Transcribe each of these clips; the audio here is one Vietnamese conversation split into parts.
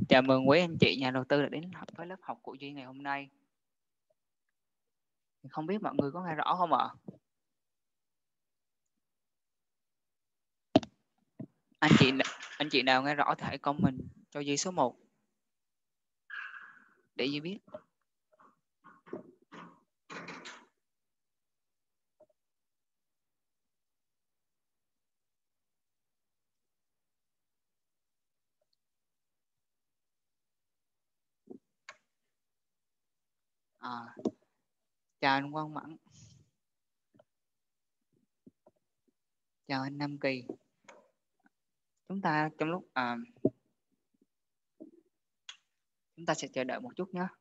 Chào mừng quý anh chị nhà đầu tư đã đến với lớp học của Duy ngày hôm nay. Không biết mọi người có nghe rõ không ạ? Anh chị nào nghe rõ thì hãy comment cho Duy số 1 để Duy biết. Chào anh Quang Mẫn. Chào anh Nam Kỳ. Chúng ta trong lúc chúng ta sẽ chờ đợi một chút nhé.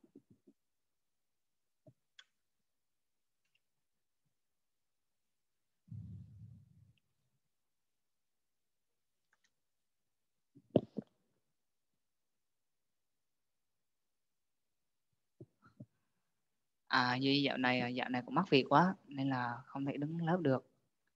Duy dạo này cũng mắc việc quá nên là không thể đứng lớp được.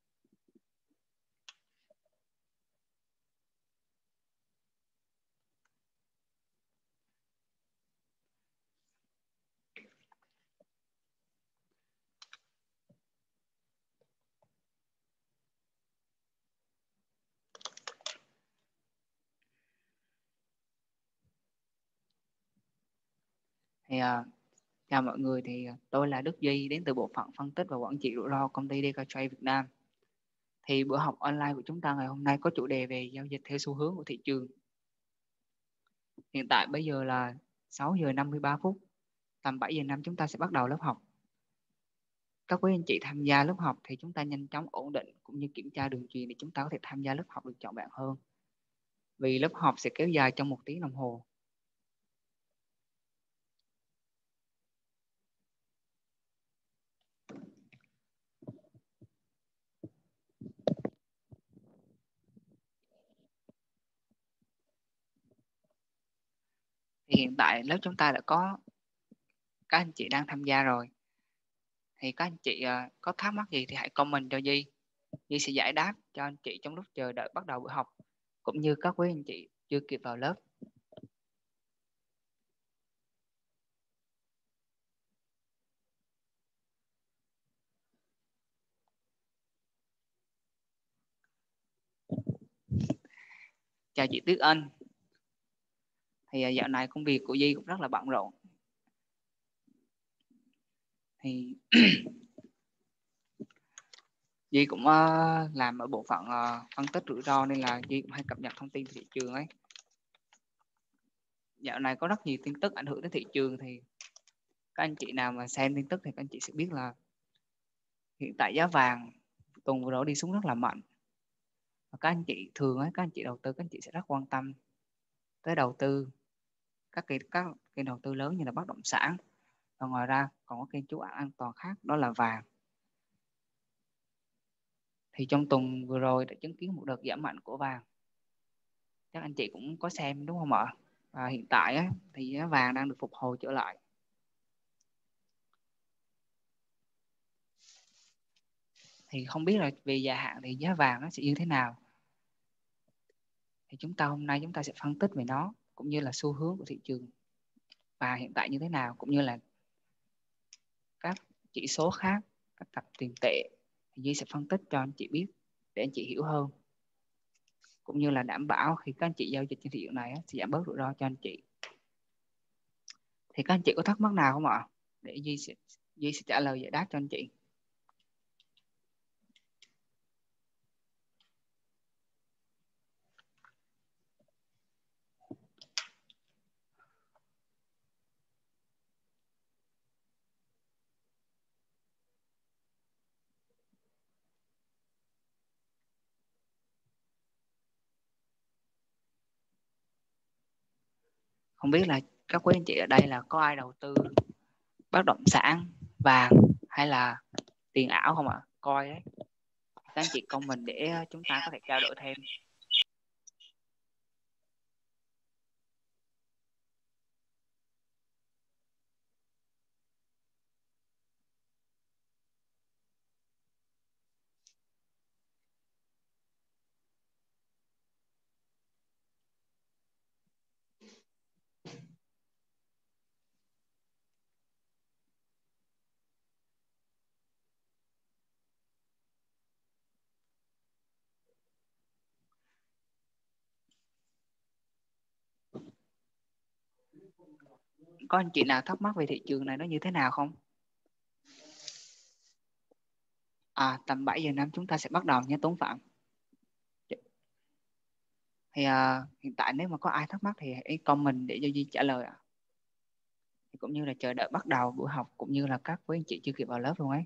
Thì chào mọi người, thì tôi là Đức Duy đến từ bộ phận phân tích và quản trị rủi ro công ty DKTrade Việt Nam. Thì bữa học online của chúng ta ngày hôm nay có chủ đề về giao dịch theo xu hướng của thị trường. Hiện tại bây giờ là 6 giờ 53 phút, tầm 7 giờ 5 chúng ta sẽ bắt đầu lớp học. Các quý anh chị tham gia lớp học thì chúng ta nhanh chóng ổn định cũng như kiểm tra đường truyền để chúng ta có thể tham gia lớp học được trọn vẹn hơn. Vì lớp học sẽ kéo dài trong 1 tiếng đồng hồ. Thì hiện tại lớp chúng ta đã có các anh chị đang tham gia rồi. Thì các anh chị có thắc mắc gì thì hãy comment cho Duy. Duy sẽ giải đáp cho anh chị trong lúc chờ đợi bắt đầu buổi học, cũng như các quý anh chị chưa kịp vào lớp. Chào chị Tuyết Anh. Thì dạo này công việc của Duy cũng rất là bận rộn. Thì Duy cũng làm ở bộ phận phân tích rủi ro nên là Duy cũng hay cập nhật thông tin về thị trường ấy. Dạo này có rất nhiều tin tức ảnh hưởng đến thị trường, thì các anh chị nào mà xem tin tức thì các anh chị sẽ biết là hiện tại giá vàng tuần vừa rồi đi xuống rất là mạnh. Và các anh chị thường ấy, các anh chị đầu tư, các anh chị sẽ rất quan tâm tới đầu tư các kênh đầu tư lớn như là bất động sản. Và ngoài ra còn có kênh trú ẩn an toàn khác, đó là vàng. Thì trong tuần vừa rồi đã chứng kiến một đợt giảm mạnh của vàng, chắc anh chị cũng có xem đúng không ạ? Và hiện tại á, thì giá vàng đang được phục hồi trở lại. Thì không biết là về dài hạn thì giá vàng nó sẽ như thế nào. Thì hôm nay chúng ta sẽ phân tích về nó, cũng như là xu hướng của thị trường và hiện tại như thế nào, cũng như là các chỉ số khác, các cặp tiền tệ. Thì Duy sẽ phân tích cho anh chị biết để anh chị hiểu hơn, cũng như là đảm bảo khi các anh chị giao dịch trên thị trường này sẽ giảm bớt rủi ro cho anh chị. Thì các anh chị có thắc mắc nào không ạ? Để Duy sẽ trả lời giải đáp cho anh chị. Không biết là các quý anh chị ở đây là có ai đầu tư bất động sản, vàng hay là tiền ảo không ạ? Coi đấy, các anh chị comment để chúng ta có thể trao đổi thêm. Có anh chị nào thắc mắc về thị trường này nó như thế nào không? Tầm 7 giờ 5 chúng ta sẽ bắt đầu nha Tuấn Phạm. Thì hiện tại nếu mà có ai thắc mắc thì hãy comment để cho Duy trả lời ạ. Thì cũng như là chờ đợi bắt đầu buổi học, cũng như là các quý anh chị chưa kịp vào lớp luôn ấy.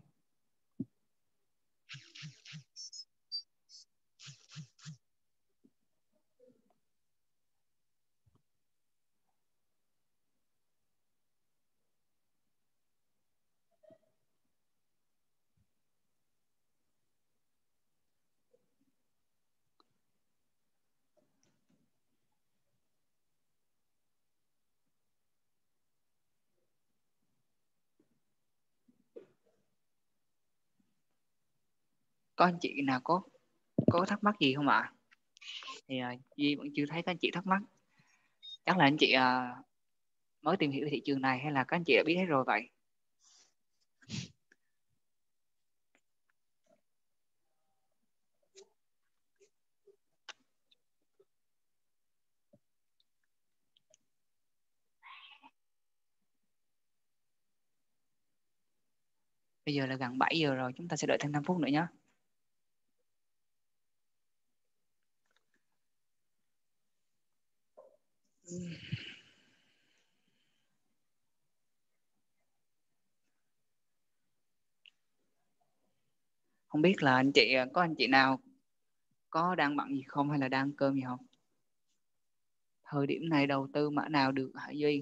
Có anh chị nào có thắc mắc gì không ạ? Thì Duy vẫn chưa thấy các anh chị thắc mắc. Chắc là anh chị mới tìm hiểu thị trường này, hay là các anh chị đã biết hết rồi vậy? Bây giờ là gần 7 giờ rồi, chúng ta sẽ đợi thêm 5 phút nữa nhé. Không biết là anh chị có anh chị nào có đang bận gì không, hay là đang ăn cơm gì không? Thời điểm này đầu tư mã nào được hả Duy?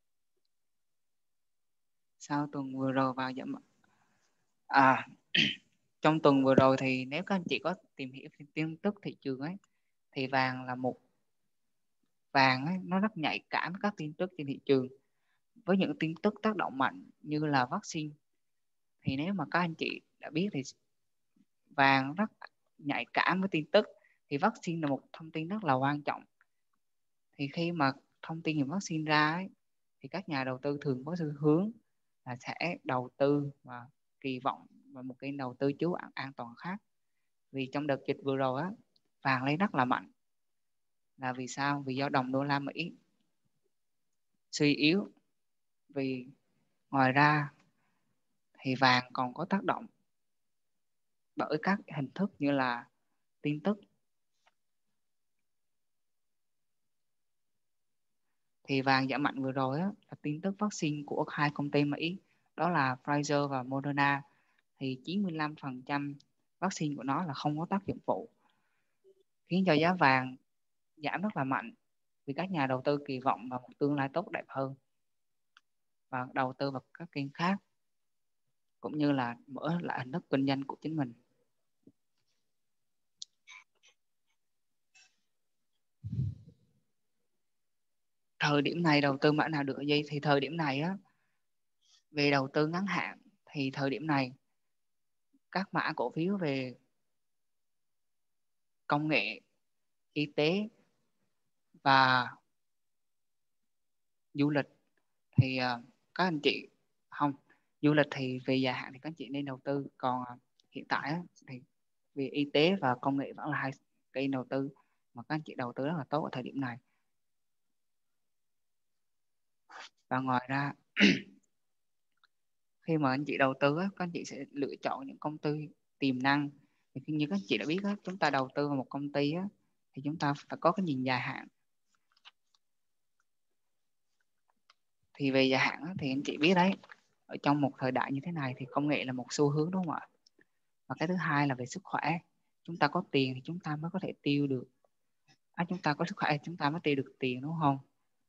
Sau tuần vừa rồi vào giảm trong tuần vừa rồi thì nếu các anh chị có tìm hiểu tin tức thị trường ấy, thì vàng ấy, nó rất nhạy cảm với các tin tức trên thị trường. Với những tin tức tác động mạnh như là vaccine, thì nếu mà các anh chị đã biết thì vàng rất nhạy cảm với tin tức. Thì vaccine là một thông tin rất là quan trọng. Thì khi mà thông tin về vaccine ra ấy, thì các nhà đầu tư thường có xu hướng là sẽ đầu tư và kỳ vọng vào một kênh đầu tư trú ẩn an toàn khác. Vì trong đợt dịch vừa rồi á, vàng lên rất là mạnh. Là vì sao? Vì do đồng đô la Mỹ suy yếu. Vì ngoài ra thì vàng còn có tác động bởi các hình thức như là tin tức. Thì vàng giảm mạnh vừa rồi á, là tin tức vaccine của hai công ty Mỹ, đó là Pfizer và Moderna. Thì 95% vaccine của nó là không có tác dụng phụ, khiến cho giá vàng giảm rất là mạnh. Vì các nhà đầu tư kỳ vọng vào một tương lai tốt đẹp hơn và đầu tư vào các kênh khác, cũng như là mở lại hình thức kinh doanh của chính mình. Thời điểm này đầu tư mã nào được gì? Thì thời điểm này á, về đầu tư ngắn hạn thì thời điểm này các mã cổ phiếu về công nghệ, y tế và du lịch thì các anh chị không, du lịch thì về dài hạn thì các anh chị nên đầu tư. Còn hiện tại á, thì về y tế và công nghệ vẫn là hai kênh đầu tư mà các anh chị đầu tư rất là tốt ở thời điểm này. Và ngoài ra khi mà anh chị đầu tư á, các anh chị sẽ lựa chọn những công ty tiềm năng. Thì như các anh chị đã biết á, chúng ta đầu tư vào một công ty á, thì chúng ta phải có cái nhìn dài hạn. Thì về dài hạn á, thì anh chị biết đấy, ở trong một thời đại như thế này thì công nghệ là một xu hướng, đúng không ạ? Và cái thứ hai là về sức khỏe. Chúng ta có tiền thì chúng ta mới có thể tiêu được. Chúng ta có sức khỏe thì chúng ta mới tiêu được tiền, đúng không?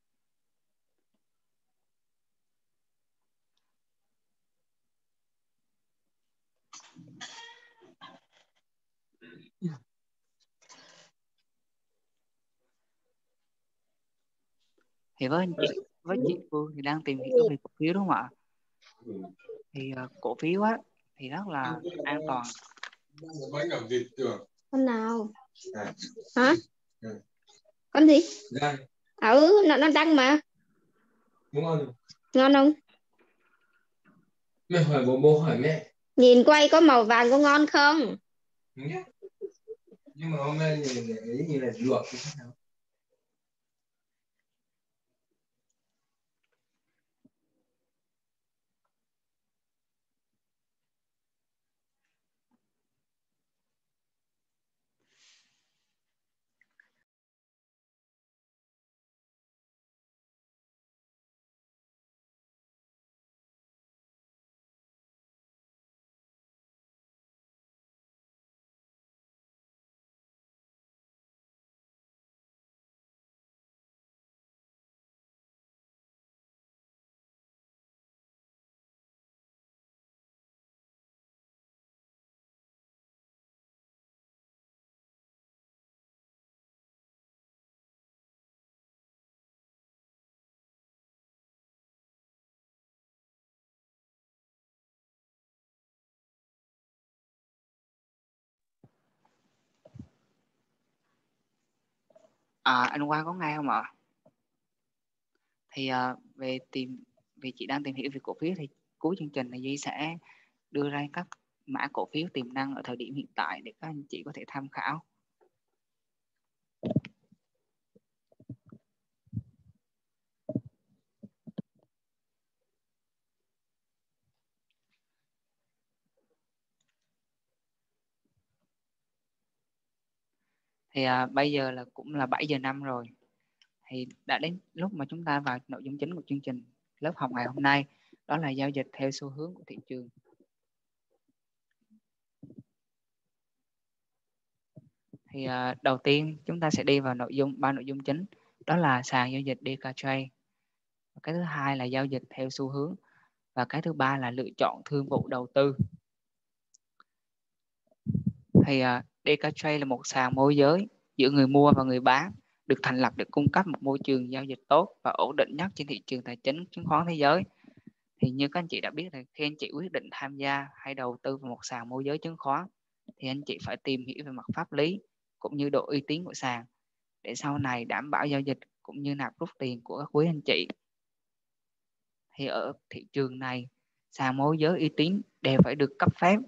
Thì với chị Phương thì đang tìm hiểu về cổ phiếu, đúng không ạ? Thì cổ phiếu á thì rất là an toàn. Con nào? Hả? Con gì? Nó đăng mà. Ngon không? Mẹ hỏi bố hỏi mẹ. Nhìn quay có màu vàng có ngon không? Nhưng mà hôm nay nhìn là luộc. Anh Quang có nghe không ạ? Thì vì chị đang tìm hiểu về cổ phiếu thì cuối chương trình thì Duy sẽ đưa ra các mã cổ phiếu tiềm năng ở thời điểm hiện tại để các anh chị có thể tham khảo. Thì bây giờ là cũng là 7 giờ 5 rồi. Thì đã đến lúc mà chúng ta vào nội dung chính của chương trình lớp học ngày hôm nay, đó là giao dịch theo xu hướng của thị trường. Thì đầu tiên chúng ta sẽ đi vào ba nội dung chính, đó là sàn giao dịch DKJ. Cái thứ hai là giao dịch theo xu hướng, và cái thứ ba là lựa chọn thương vụ đầu tư. Thì DKJ là một sàn môi giới giữa người mua và người bán, được thành lập để cung cấp một môi trường giao dịch tốt và ổn định nhất trên thị trường tài chính chứng khoán thế giới. Thì như các anh chị đã biết là khi anh chị quyết định tham gia hay đầu tư vào một sàn môi giới chứng khoán thì anh chị phải tìm hiểu về mặt pháp lý cũng như độ uy tín của sàn để sau này đảm bảo giao dịch cũng như nạp rút tiền của các quý anh chị. Thì ở thị trường này, sàn môi giới uy tín đều phải được cấp phép.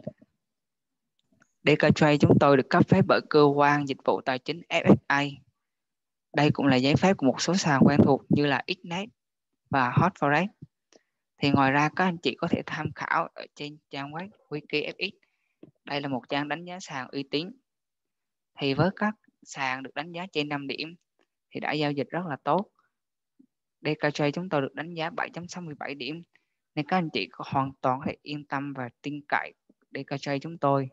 DKJ chúng tôi được cấp phép bởi cơ quan dịch vụ tài chính FSA. Đây cũng là giấy phép của một số sàn quen thuộc như là Xnet và Hot4Rex. Thì ngoài ra các anh chị có thể tham khảo ở trên trang web WikiFX. Đây là một trang đánh giá sàn uy tín. Thì với các sàn được đánh giá trên 5 điểm thì đã giao dịch rất là tốt. DKJ chúng tôi được đánh giá 7.67 điểm, nên các anh chị hoàn toàn có thể yên tâm và tin cậy DKJ chúng tôi.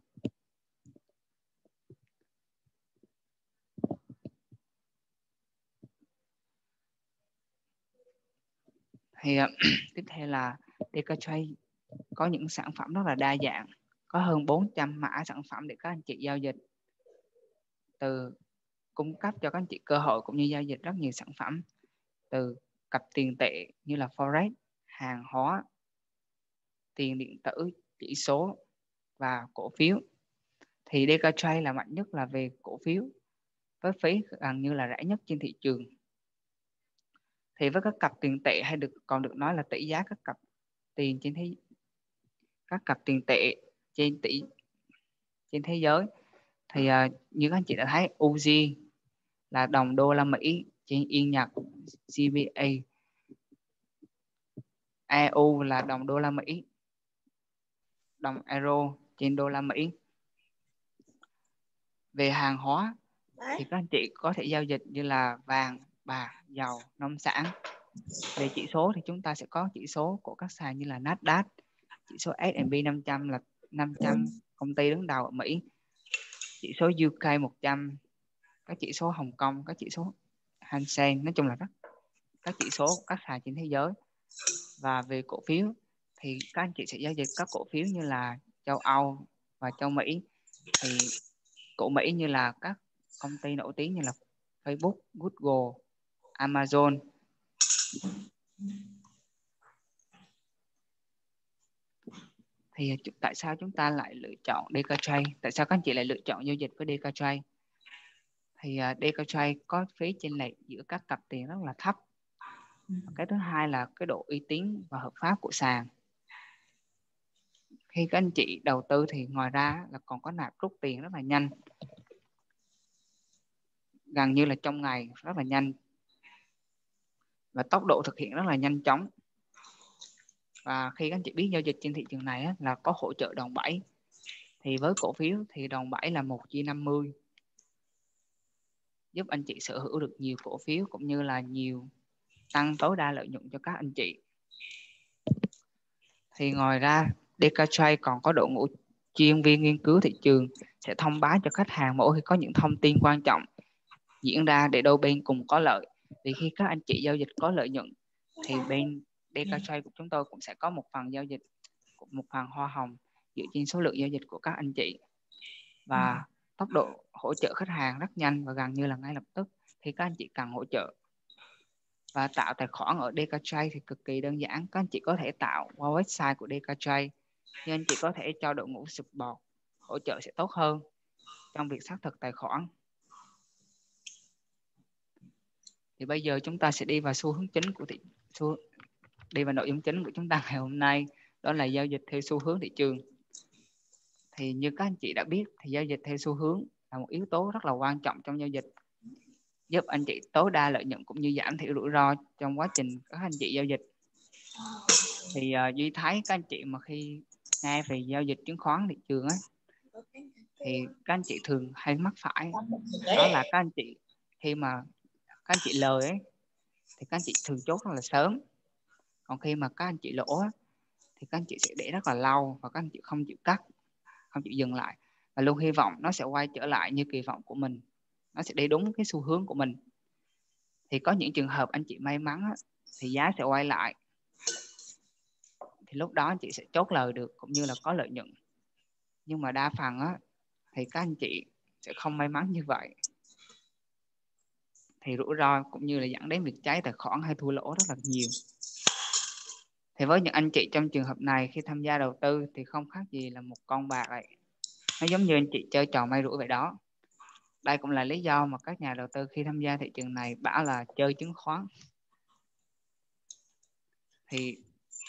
Thì tiếp theo là DKJ có những sản phẩm rất là đa dạng, có hơn 400 mã sản phẩm để các anh chị giao dịch, từ cung cấp cho các anh chị cơ hội cũng như giao dịch rất nhiều sản phẩm, từ cặp tiền tệ như là Forex, hàng hóa, tiền điện tử, chỉ số và cổ phiếu. Thì DKJ là mạnh nhất là về cổ phiếu với phí gần như là rẻ nhất trên thị trường. Thì với các cặp tiền tệ hay còn được nói là tỷ giá các cặp tiền trên thế giới thì như các anh chị đã thấy, USD là đồng đô la Mỹ trên Yên Nhật, GBP, EU là đồng đô la Mỹ, đồng euro trên đô la Mỹ. Về hàng hóa thì các anh chị có thể giao dịch như là vàng, bạc, dầu, nông sản. Về chỉ số thì chúng ta sẽ có chỉ số của các sàn như là Nasdaq, chỉ số S&P 500 là 500 công ty đứng đầu ở Mỹ, chỉ số UK 100, các chỉ số Hồng Kông, các chỉ số Hang Seng, nói chung là các chỉ số của các sàn trên thế giới. Và về cổ phiếu thì các anh chị sẽ giao dịch các cổ phiếu như là châu Âu và châu Mỹ. Thì cổ Mỹ như là các công ty nổi tiếng như là Facebook, Google, Amazon. Thì tại sao chúng ta lại lựa chọn DKJ? Tại sao các anh chị lại lựa chọn giao dịch với DKJ? Thì DKJ có phí chênh lệch giữa các cặp tiền rất là thấp. Cái thứ hai là cái độ uy tín và hợp pháp của sàn. Khi các anh chị đầu tư thì ngoài ra là còn có nạp rút tiền rất là nhanh, gần như là trong ngày, rất là nhanh, và tốc độ thực hiện rất là nhanh chóng. Và khi các anh chị biết giao dịch trên thị trường này là có hỗ trợ đòn bẩy. Thì với cổ phiếu thì đòn bẩy là 1/50, giúp anh chị sở hữu được nhiều cổ phiếu cũng như là tăng tối đa lợi nhuận cho các anh chị. Thì ngoài ra DKJ còn có đội ngũ chuyên viên nghiên cứu thị trường sẽ thông báo cho khách hàng mỗi khi có những thông tin quan trọng diễn ra để đôi bên cùng có lợi. Vì khi các anh chị giao dịch có lợi nhuận thì bên DKJ của chúng tôi cũng sẽ có một phần giao dịch, một phần hoa hồng dựa trên số lượng giao dịch của các anh chị. Và tốc độ hỗ trợ khách hàng rất nhanh và gần như là ngay lập tức khi các anh chị cần hỗ trợ. Và tạo tài khoản ở DKJ thì cực kỳ đơn giản. Các anh chị có thể tạo qua website của DKJ, nhưng anh chị có thể cho đội ngũ support hỗ trợ sẽ tốt hơn trong việc xác thực tài khoản. Thì bây giờ chúng ta sẽ đi vào xu hướng chính của đi vào nội dung chính của chúng ta ngày hôm nay, đó là giao dịch theo xu hướng thị trường. Thì như các anh chị đã biết thì giao dịch theo xu hướng là một yếu tố rất là quan trọng trong giao dịch, giúp anh chị tối đa lợi nhuận cũng như giảm thiểu rủi ro trong quá trình các anh chị giao dịch. Thì Duy thấy các anh chị mà khi nghe về giao dịch chứng khoán thị trường ấy, thì các anh chị thường hay mắc phải đó là các anh chị khi mà các anh chị lời ấy thì các anh chị thường chốt rất là sớm, còn khi mà các anh chị lỗ ấy, thì các anh chị sẽ để rất là lâu và các anh chị không chịu cắt, không chịu dừng lại và luôn hy vọng nó sẽ quay trở lại như kỳ vọng của mình, nó sẽ đi đúng cái xu hướng của mình. Thì có những trường hợp anh chị may mắn á, thì giá sẽ quay lại, thì lúc đó anh chị sẽ chốt lời được cũng như là có lợi nhuận. Nhưng mà đa phần á, thì các anh chị sẽ không may mắn như vậy, thì rủi ro cũng như là dẫn đến việc cháy tài khoản hay thua lỗ rất là nhiều. Thì với những anh chị trong trường hợp này, khi tham gia đầu tư thì không khác gì là một con bạc vậy, nó giống như anh chị chơi trò may rủi vậy đó. Đây cũng là lý do mà các nhà đầu tư khi tham gia thị trường này bảo là chơi chứng khoán. Thì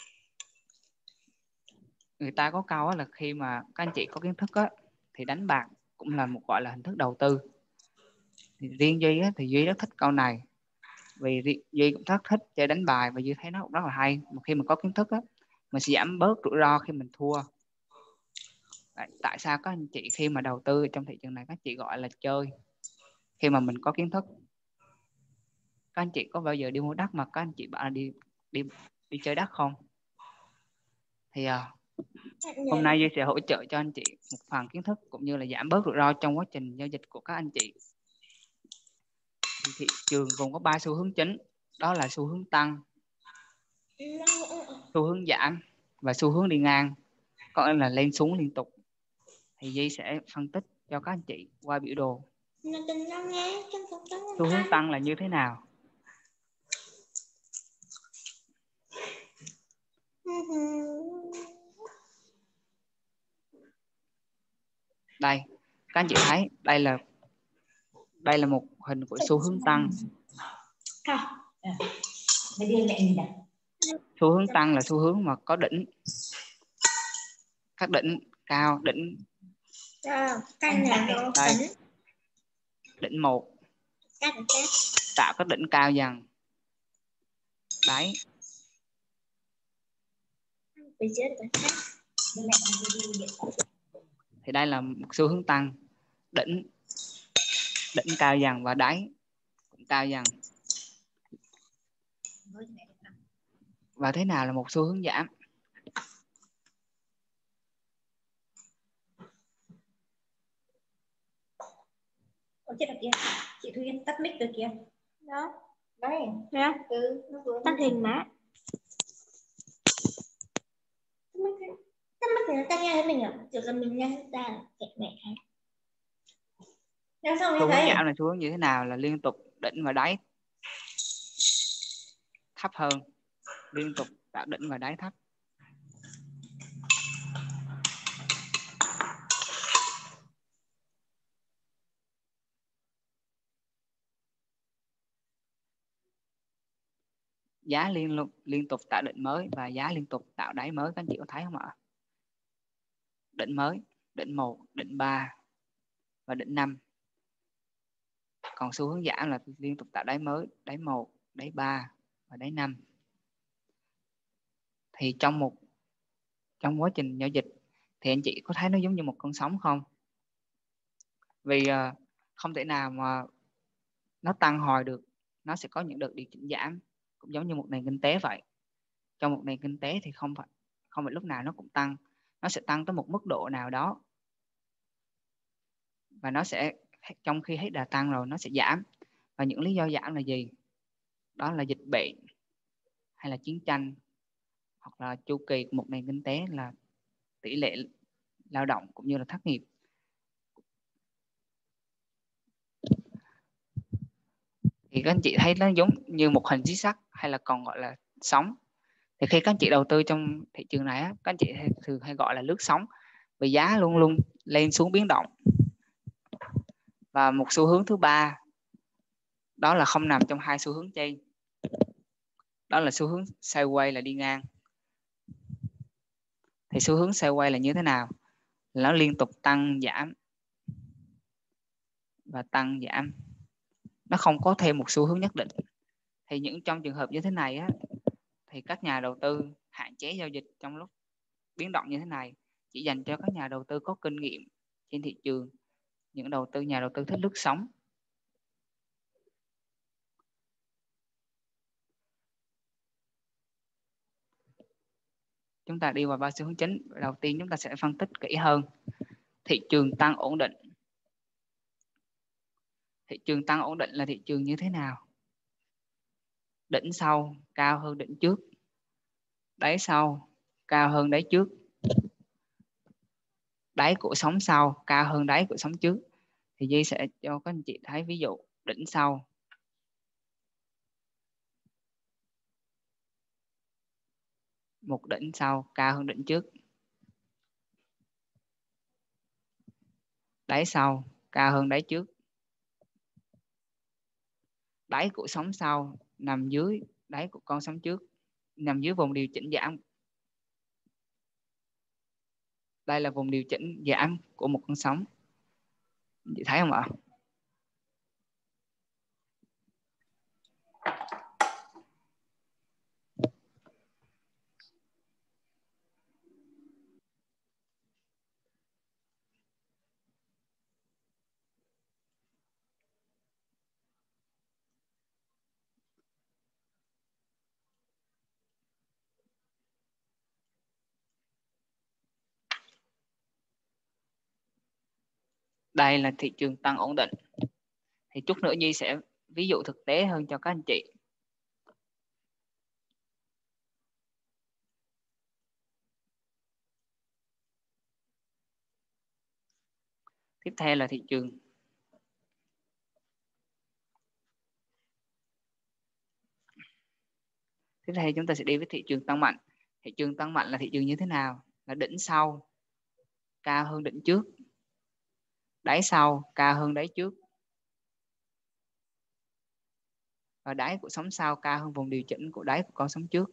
người ta có câu là khi mà các anh chị có kiến thức á, thì đánh bạc cũng là một gọi là hình thức đầu tư. Thì riêng Duy á, thì Duy rất thích câu này, vì Duy cũng rất thích chơi đánh bài và Duy thấy nó cũng rất là hay. Một khi mình có kiến thức á, mình sẽ giảm bớt rủi ro khi mình thua. Tại sao các anh chị khi mà đầu tư trong thị trường này các anh chị gọi là chơi? Khi mà mình có kiến thức, các anh chị có bao giờ đi mua đất mà các anh chị bảo là đi chơi đất không? Thì hôm nay Duy sẽ hỗ trợ cho anh chị một phần kiến thức cũng như là giảm bớt rủi ro trong quá trình giao dịch của các anh chị. Thì thị trường gồm có 3 xu hướng chính, đó là xu hướng tăng, xu hướng giảm và xu hướng đi ngang, có nghĩa là lên xuống liên tục. Thì Duy sẽ phân tích cho các anh chị qua biểu đồ. Xu hướng tăng là như thế nào? Đây, các anh chị thấy đây là một hình của xu hướng tăng. Xu hướng tăng là xu hướng mà có đỉnh, các đỉnh cao, đỉnh đây, đỉnh 1 tạo các đỉnh cao dần, đáy. Thì đây là một xu hướng tăng, đỉnh cao dần và đáy cũng cao dần. Và thế nào là một xu hướng giảm? Chết rồi kìa, chị Thu Yên tắt mic rồi kìa. Đó, đây, nè, nó vừa tắt hình má. Tắt mic thì nó tắt nghe thấy mình à? Chỉ cần mình nghe ra là mẹ hay. Xu hướng giảm là xu hướng như thế nào? Là liên tục đỉnh và đáy thấp hơn, liên tục tạo đỉnh và đáy thấp. Giá liên tục tạo đỉnh mới và giá liên tục tạo đáy mới, các anh chị có thấy không ạ? Đỉnh mới, đỉnh 1, đỉnh 3 và đỉnh 5. Còn xu hướng giảm là liên tục tạo đáy mới, đáy 1, đáy 3 và đáy 5. Thì trong quá trình giao dịch thì anh chị có thấy nó giống như một con sóng không? Vì không thể nào mà nó tăng hồi được, nó sẽ có những đợt điều chỉnh giảm, cũng giống như một nền kinh tế vậy. Trong một nền kinh tế thì không phải lúc nào nó cũng tăng, nó sẽ tăng tới một mức độ nào đó và nó sẽ trong khi hết đà tăng rồi nó sẽ giảm. Và những lý do giảm là gì? Đó là dịch bệnh hay là chiến tranh, hoặc là chu kỳ của một nền kinh tế là tỷ lệ lao động cũng như là thất nghiệp. Thì các anh chị thấy nó giống như một hình xích sắt hay là còn gọi là sóng. Thì khi các anh chị đầu tư trong thị trường này các anh chị thường hay gọi là lướt sóng, vì giá luôn luôn lên xuống biến động. Và một xu hướng thứ ba đó là không nằm trong hai xu hướng trên. Đó là xu hướng sideways là đi ngang. Thì xu hướng sideways là như thế nào? Nó liên tục tăng giảm và tăng giảm, nó không có thêm một xu hướng nhất định. Thì trong trường hợp như thế này á, thì các nhà đầu tư hạn chế giao dịch trong lúc biến động như thế này, chỉ dành cho các nhà đầu tư có kinh nghiệm trên thị trường, những nhà đầu tư thích lướt sóng. Chúng ta đi vào 3 xu hướng chính. Đầu tiên chúng ta sẽ phân tích kỹ hơn thị trường tăng ổn định. Thị trường tăng ổn định là thị trường như thế nào? Đỉnh sau cao hơn đỉnh trước, đáy sau cao hơn đáy trước, đáy của sóng sau cao hơn đáy của sóng trước. Thì Duy sẽ cho các anh chị thấy ví dụ đỉnh sau, một đỉnh sau cao hơn đỉnh trước, đáy sau cao hơn đáy trước, đáy của sóng sau nằm dưới đáy của con sóng trước, nằm dưới vùng điều chỉnh giảm. Đây là vùng điều chỉnh giảm của một con sóng, chị thấy không ạ? Đây là thị trường tăng ổn định. Thì chút nữa Nhi sẽ ví dụ thực tế hơn cho các anh chị. Tiếp theo là thị trường Tiếp theo chúng ta sẽ đi với thị trường tăng mạnh. Thị trường tăng mạnh là thị trường như thế nào? Là đỉnh sau cao hơn đỉnh trước, đáy sau cao hơn đáy trước, và đáy của sóng sau cao hơn vùng điều chỉnh của đáy của con sóng trước.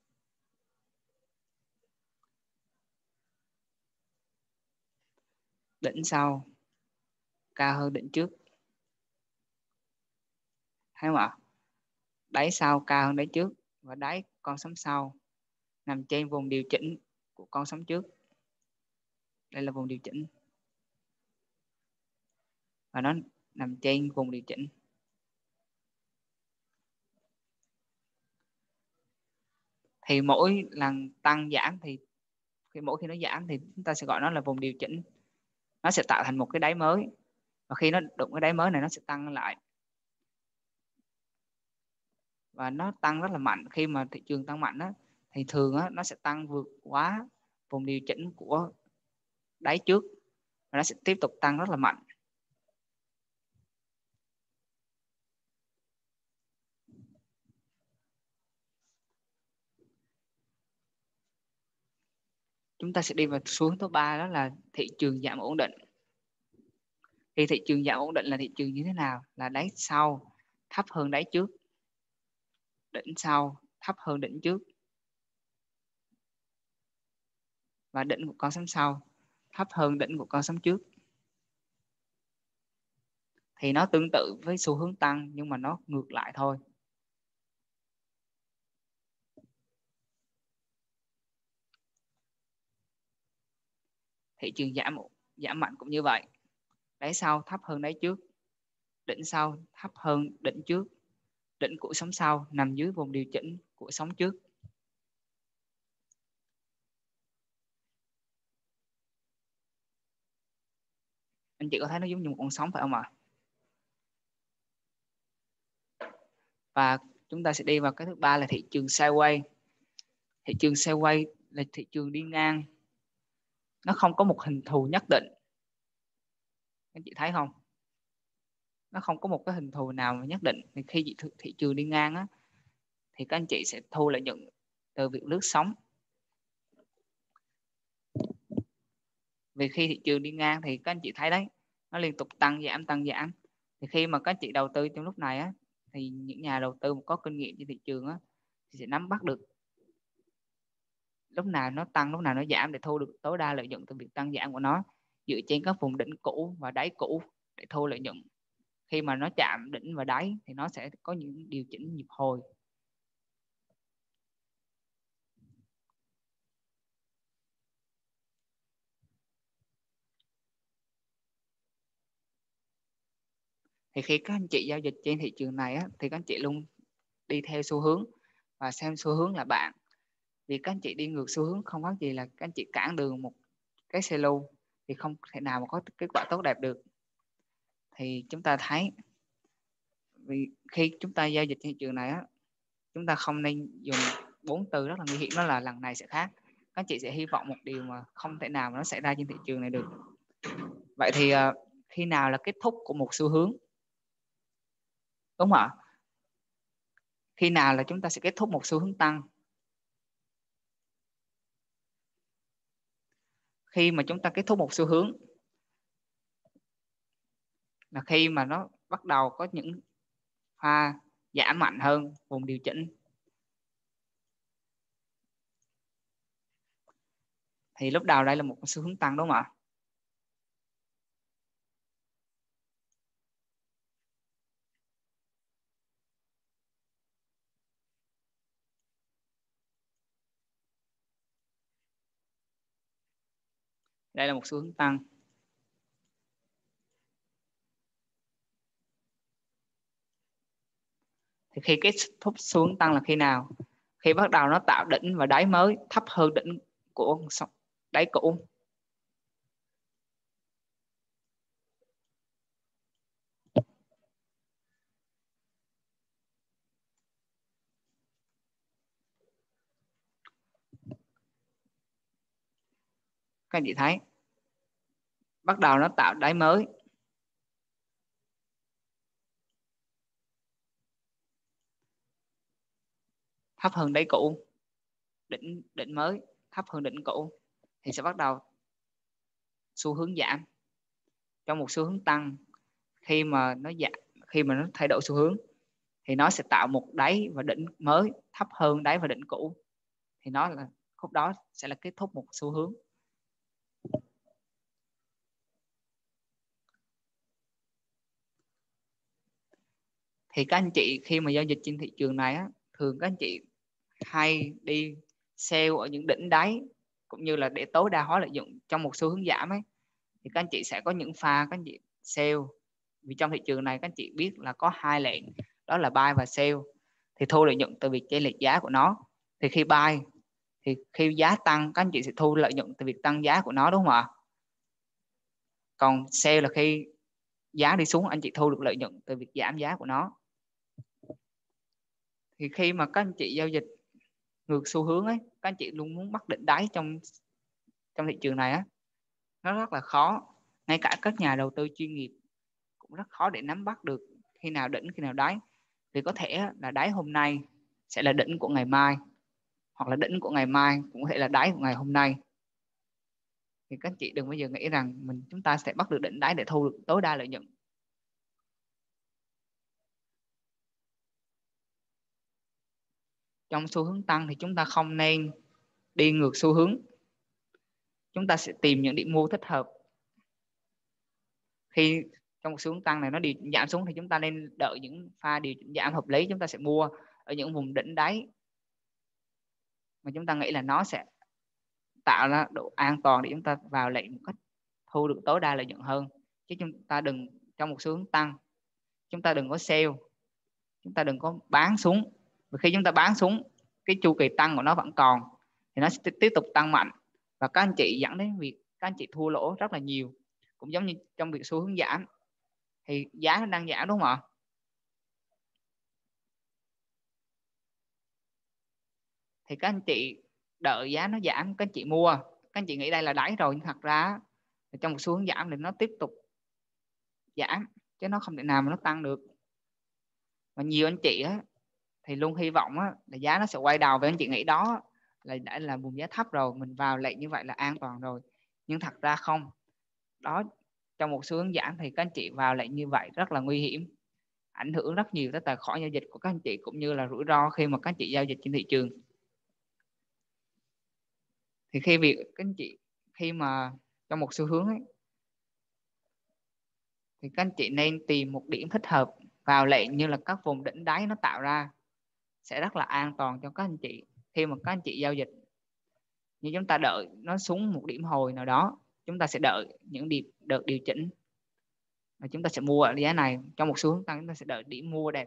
Đỉnh sau cao hơn đỉnh trước, thấy không ạ? Đáy sau cao hơn đáy trước, và đáy con sóng sau nằm trên vùng điều chỉnh của con sóng trước. Đây là vùng điều chỉnh, và nó nằm trên vùng điều chỉnh. Thì mỗi lần tăng giảm thì mỗi khi nó giảm thì chúng ta sẽ gọi nó là vùng điều chỉnh. Nó sẽ tạo thành một cái đáy mới, và khi nó đụng cái đáy mới này nó sẽ tăng lại, và nó tăng rất là mạnh. Khi mà thị trường tăng mạnh á, thì thường á, nó sẽ tăng vượt quá vùng điều chỉnh của đáy trước, và nó sẽ tiếp tục tăng rất là mạnh. Chúng ta sẽ đi vào xu hướng thứ ba, đó là thị trường giảm ổn định. Thì thị trường giảm ổn định là thị trường như thế nào? Là đáy sau thấp hơn đáy trước, đỉnh sau thấp hơn đỉnh trước, và đỉnh của con sóng sau thấp hơn đỉnh của con sóng trước. Thì nó tương tự với xu hướng tăng, nhưng mà nó ngược lại thôi. Thị trường giảm mạnh cũng như vậy. Đáy sau thấp hơn đáy trước, đỉnh sau thấp hơn đỉnh trước, đỉnh của sóng sau nằm dưới vùng điều chỉnh của sóng trước. Anh chị có thấy nó giống như một con sóng phải không ạ? Và chúng ta sẽ đi vào cái thứ ba là thị trường sideways. Thị trường sideways là thị trường đi ngang, nó không có một hình thù nhất định. Anh chị thấy không? Nó không có một cái hình thù nào mà nhất định. Thì khi thị trường đi ngang á, thì các anh chị sẽ thu lợi nhuận từ việc lướt sóng. Vì khi thị trường đi ngang thì các anh chị thấy đấy, nó liên tục tăng giảm. Thì khi mà các anh chị đầu tư trong lúc này á, thì những nhà đầu tư có kinh nghiệm trên thị trường á, thì sẽ nắm bắt được lúc nào nó tăng, lúc nào nó giảm để thu được tối đa lợi nhuận từ việc tăng giảm của nó, dựa trên các vùng đỉnh cũ và đáy cũ để thu lợi nhuận. Khi mà nó chạm đỉnh và đáy thì nó sẽ có những điều chỉnh nhịp hồi. Thì khi các anh chị giao dịch trên thị trường này á, thì các anh chị luôn đi theo xu hướng và xem xu hướng là bạn. Vì các anh chị đi ngược xu hướng không có gì là các anh chị cản đường một cái xe lưu thì không thể nào mà có kết quả tốt đẹp được. Thì chúng ta thấy vì khi chúng ta giao dịch trên thị trường này á, chúng ta không nên dùng 4 từ rất là nguy hiểm, đó là lần này sẽ khác. Các anh chị sẽ hy vọng một điều mà không thể nào mà nó xảy ra trên thị trường này được. Vậy thì khi nào là kết thúc của một xu hướng? Đúng không ạ? Khi nào là chúng ta sẽ kết thúc một xu hướng tăng? Khi mà chúng ta kết thúc một xu hướng là khi mà nó bắt đầu có những pha giảm mạnh hơn vùng điều chỉnh. Thì lúc đầu đây là một xu hướng tăng, đúng không ạ? Đây là một xu hướng tăng. Thì khi kết thúc xu hướng tăng là khi nào? Khi bắt đầu nó tạo đỉnh và đáy mới thấp hơn đỉnh của đáy cũ. Các anh chị thấy bắt đầu nó tạo đáy mới, thấp hơn đáy cũ, đỉnh mới thấp hơn đỉnh cũ, thì sẽ bắt đầu xu hướng giảm. Trong một xu hướng tăng, khi mà nó giảm, khi mà nó thay đổi xu hướng thì nó sẽ tạo một đáy và đỉnh mới thấp hơn đáy và đỉnh cũ, thì nó là khúc đó sẽ là kết thúc một xu hướng. Thì các anh chị khi mà giao dịch trên thị trường này á, thường các anh chị hay đi sell ở những đỉnh đáy cũng như là để tối đa hóa lợi nhuận trong một xu hướng giảm ấy, thì các anh chị sẽ có những pha các anh chị sell. Vì trong thị trường này các anh chị biết là có hai lệnh, đó là buy và sell, thì thu lợi nhuận từ việc chênh lệch giá của nó. Thì khi buy thì khi giá tăng các anh chị sẽ thu lợi nhuận từ việc tăng giá của nó, đúng không ạ? Còn sell là khi giá đi xuống anh chị thu được lợi nhuận từ việc giảm giá của nó. Thì khi mà các anh chị giao dịch ngược xu hướng ấy, các anh chị luôn muốn bắt định đáy trong thị trường này á, nó rất là khó. Ngay cả các nhà đầu tư chuyên nghiệp cũng rất khó để nắm bắt được khi nào đỉnh khi nào đáy. Vì có thể là đáy hôm nay sẽ là đỉnh của ngày mai, hoặc là đỉnh của ngày mai cũng có thể là đáy của ngày hôm nay. Thì các anh chị đừng bao giờ nghĩ rằng chúng ta sẽ bắt được đỉnh đáy để thu được tối đa lợi nhuận. Trong xu hướng tăng thì chúng ta không nên đi ngược xu hướng. Chúng ta sẽ tìm những điểm mua thích hợp. Khi trong một xu hướng tăng này nó điều giảm xuống thì chúng ta nên đợi những pha điều chỉnh giảm hợp lý, chúng ta sẽ mua ở những vùng đỉnh đáy mà chúng ta nghĩ là nó sẽ tạo ra độ an toàn để chúng ta vào lệnh một cách thu được tối đa lợi nhuận hơn. Chứ chúng ta đừng trong một xu hướng tăng chúng ta đừng có sell, chúng ta đừng có bán xuống. Vì khi chúng ta bán xuống, cái chu kỳ tăng của nó vẫn còn thì nó sẽ tiếp tục tăng mạnh, và các anh chị dẫn đến việc các anh chị thua lỗ rất là nhiều. Cũng giống như trong việc xu hướng giảm thì giá nó đang giảm, đúng không ạ? Thì các anh chị đợi giá nó giảm các anh chị mua, các anh chị nghĩ đây là đáy rồi, nhưng thật ra trong một xu hướng giảm thì nó tiếp tục giảm chứ nó không thể nào mà nó tăng được. Và nhiều anh chị á, thì luôn hy vọng á, là giá nó sẽ quay đầu, với anh chị nghĩ đó là đã là vùng giá thấp rồi, mình vào lệnh như vậy là an toàn rồi. Nhưng thật ra không. Đó, trong một xu hướng giảm thì các anh chị vào lệnh như vậy rất là nguy hiểm. ảnh hưởng rất nhiều tới tài khoản giao dịch của các anh chị, cũng như là rủi ro khi mà các anh chị giao dịch trên thị trường. Thì các anh chị khi mà trong một xu hướng ấy, thì các anh chị nên tìm một điểm thích hợp vào lệnh, như là các vùng đỉnh đáy nó tạo ra sẽ rất là an toàn cho các anh chị khi mà các anh chị giao dịch. Như chúng ta đợi nó xuống một điểm hồi nào đó, chúng ta sẽ đợi những đợt điều chỉnh và chúng ta sẽ mua ở giá này. Trong một xu hướng tăng chúng ta sẽ đợi điểm mua đẹp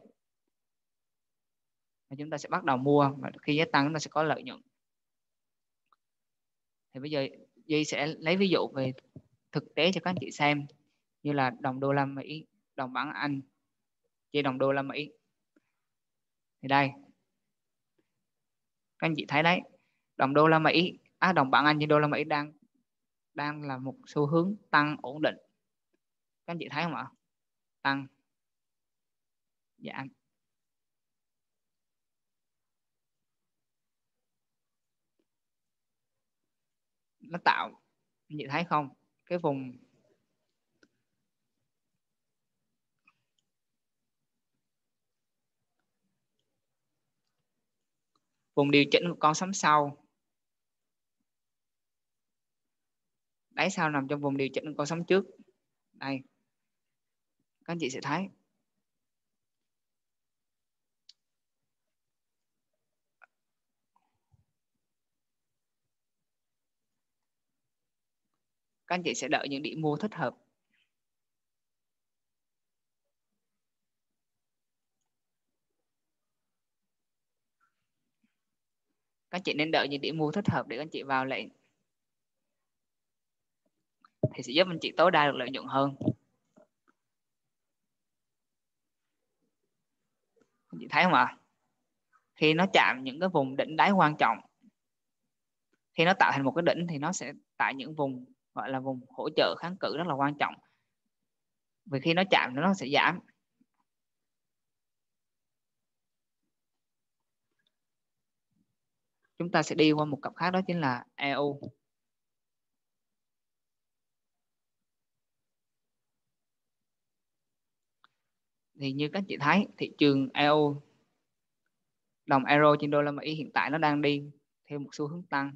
và chúng ta sẽ bắt đầu mua, và khi giá tăng chúng ta sẽ có lợi nhuận. Thì bây giờ Duy sẽ lấy ví dụ về thực tế cho các anh chị xem, như là đồng đô la Mỹ, đồng bảng Anh chia đồng đô la Mỹ. Thì đây các anh chị thấy đấy, đồng đô la Mỹ, đồng bảng Anh trên đô la Mỹ đang là một xu hướng tăng ổn định. Các anh chị thấy không ạ? Tăng, giảm. Nó tạo, anh chị thấy không, cái vùng điều chỉnh của con sóng sau. Đáy sau nằm trong vùng điều chỉnh của con sóng trước. Đây, các anh chị sẽ thấy các anh chị sẽ đợi những điểm mua thích hợp. Các anh chị nên đợi những điểm mua thích hợp để các anh chị vào lệnh, thì sẽ giúp anh chị tối đa được lợi nhuận hơn. Anh chị thấy không ạ? Khi nó chạm những cái vùng đỉnh đáy quan trọng, khi nó tạo thành một cái đỉnh thì nó sẽ tại những vùng gọi là vùng hỗ trợ kháng cự rất là quan trọng. Vì khi nó chạm nó sẽ giảm. Chúng ta sẽ đi qua một cặp khác, đó chính là EU. Thì như các chị thấy, thị trường EU, đồng euro trên đô la Mỹ hiện tại nó đang đi theo một xu hướng tăng.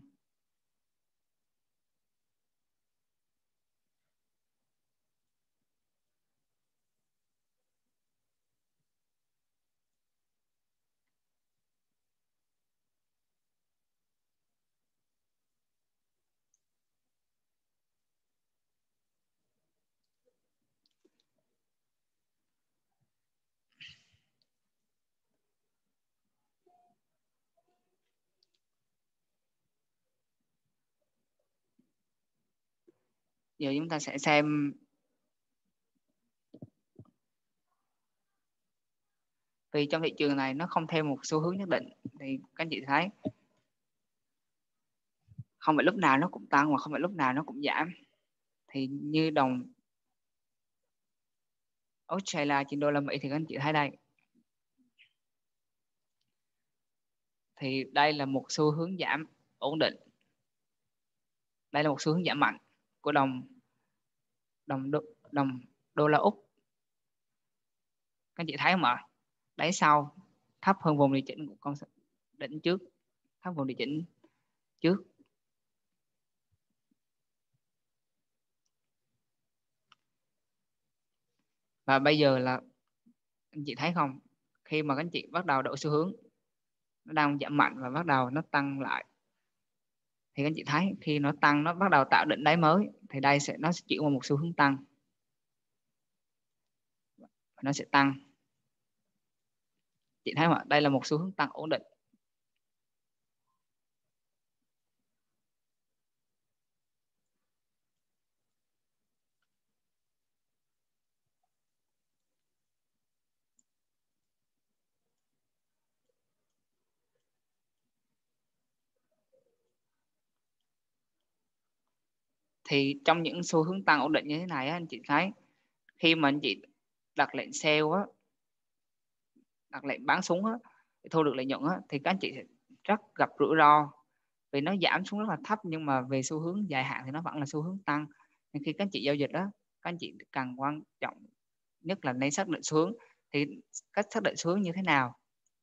Giờ chúng ta sẽ xem vì trong thị trường này nó không theo một xu hướng nhất định, thì các anh chị thấy không phải lúc nào nó cũng tăng mà không phải lúc nào nó cũng giảm. Thì như đồng Australia trên đô la Mỹ thì các anh chị thấy đây, thì đây là một xu hướng giảm ổn định, đây là một xu hướng giảm mạnh của đồng đô la Úc. Các anh chị thấy không ạ? Đáy sau thấp hơn vùng điều chỉnh của con đỉnh trước, thấp vùng điều chỉnh trước. Và bây giờ là anh chị thấy không, khi mà các anh chị bắt đầu đổi xu hướng, nó đang giảm mạnh và bắt đầu nó tăng lại, thì các anh chị thấy khi nó tăng, nó bắt đầu tạo đỉnh đáy mới, thì đây nó sẽ chuyển qua một xu hướng tăng, nó sẽ tăng. Chị thấy không ạ? Đây là một xu hướng tăng ổn định. Thì trong những xu hướng tăng ổn định như thế này anh chị thấy, khi mà anh chị đặt lệnh sell á, đặt lệnh bán súng á, để thu được lợi nhuận á, thì các anh chị sẽ rất gặp rủi ro, vì nó giảm xuống rất là thấp, nhưng mà về xu hướng dài hạn thì nó vẫn là xu hướng tăng. Nên khi các anh chị giao dịch đó, các anh chị cần quan trọng nhất là nên xác định xu hướng, Thì cách xác định xu hướng như thế nào?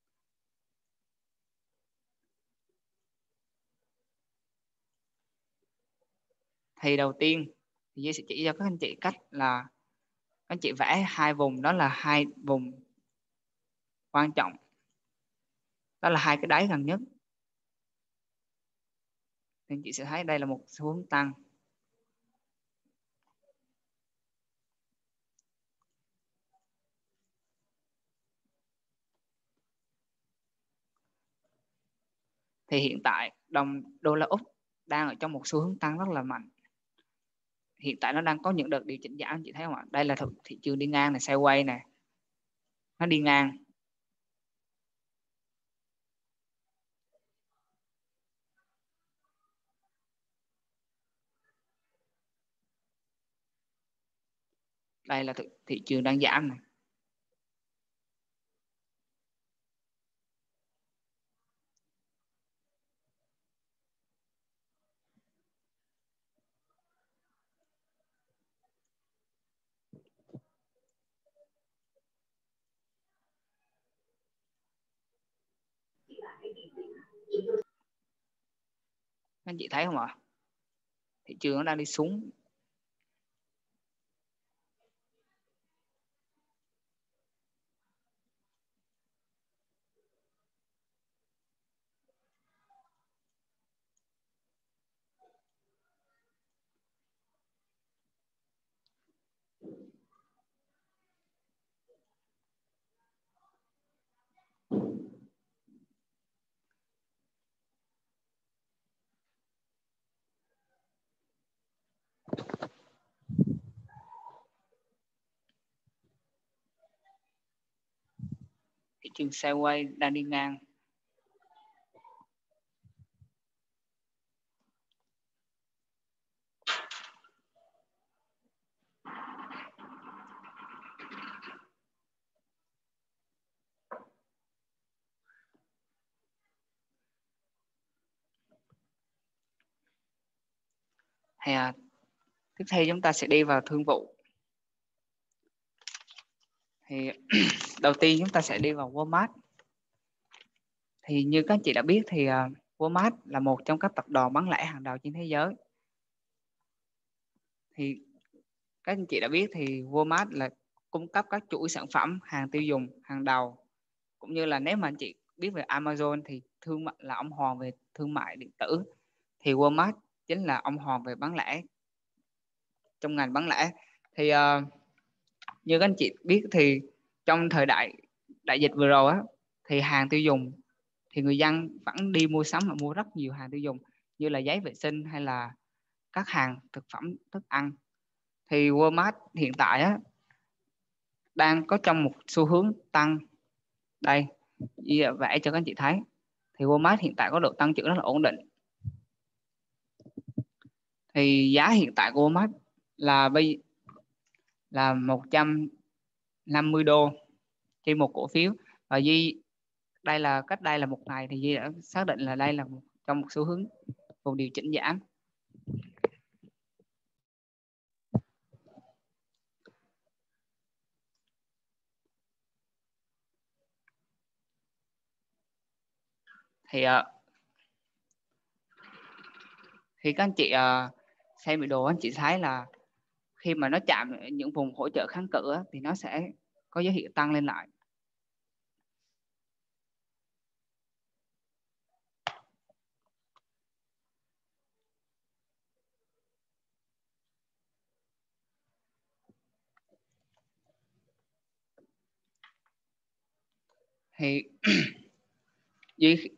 Thì đầu tiên thì Duy sẽ chỉ cho các anh chị cách là các anh chị vẽ hai vùng, đó là hai vùng quan trọng, đó là hai cái đáy gần nhất. Thì anh chị sẽ thấy đây là một xu hướng tăng. Thì hiện tại đồng đô la Úc đang ở trong một xu hướng tăng rất là mạnh. Hiện tại nó đang có những đợt điều chỉnh giảm, anh chị thấy không ạ? Đây là thị trường đi ngang này, sideways này, nó đi ngang. Đây là thị trường đang giảm này. Anh chị thấy không ạ? Thị trường nó đang đi xuống. Thị trường sideways đang đi ngang. Thì tiếp theo chúng ta sẽ đi vào thương vụ. Thì đầu tiên chúng ta sẽ đi vào Walmart. Thì như các anh chị đã biết thì Walmart là một trong các tập đoàn bán lẻ hàng đầu trên thế giới. Thì các anh chị đã biết thì Walmart là cung cấp các chuỗi sản phẩm hàng tiêu dùng hàng đầu, cũng như là nếu mà anh chị biết về Amazon thì thương mại là ông hoàng về thương mại điện tử, thì Walmart chính là ông hoàng về bán lẻ, trong ngành bán lẻ. Thì như các anh chị biết thì trong thời đại dịch vừa rồi á, thì hàng tiêu dùng thì người dân vẫn đi mua sắm và mua rất nhiều hàng tiêu dùng như là giấy vệ sinh hay là các hàng thực phẩm thức ăn. Thì Walmart hiện tại á, đang có trong một xu hướng tăng. Đây vẽ cho các anh chị thấy, thì Walmart hiện tại có độ tăng trưởng rất là ổn định. Thì giá hiện tại của Walmart là 150 đô trên một cổ phiếu. Và đây là một ngày thì Duy đã xác định là đây là trong một xu hướng vùng điều chỉnh giảm. Thì các anh chị xem biểu đồ, anh chị thấy là khi mà nó chạm những vùng hỗ trợ kháng cự thì nó sẽ có dấu hiệu tăng lên lại. Thì Duy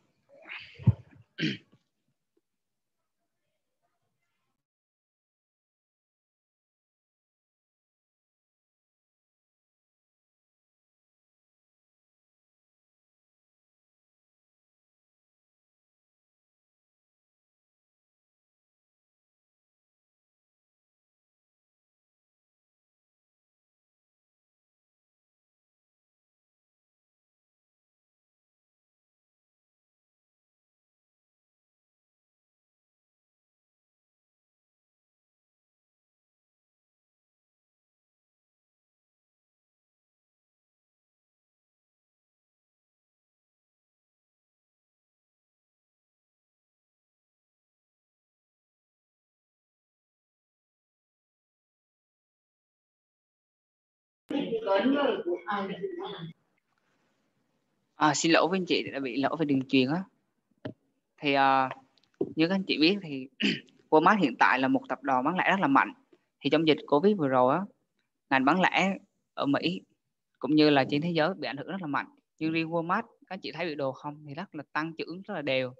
Xin lỗi với anh chị đã bị lỗi về đường truyền á. Thì như các anh chị biết thì Walmart hiện tại là một tập đoàn bán lẻ rất là mạnh. Thì trong dịch Covid vừa rồi á, ngành bán lẻ ở Mỹ cũng như là trên thế giới bị ảnh hưởng rất là mạnh. Nhưng riêng Walmart, các anh chị thấy biểu đồ không, thì rất là tăng trưởng rất là đều.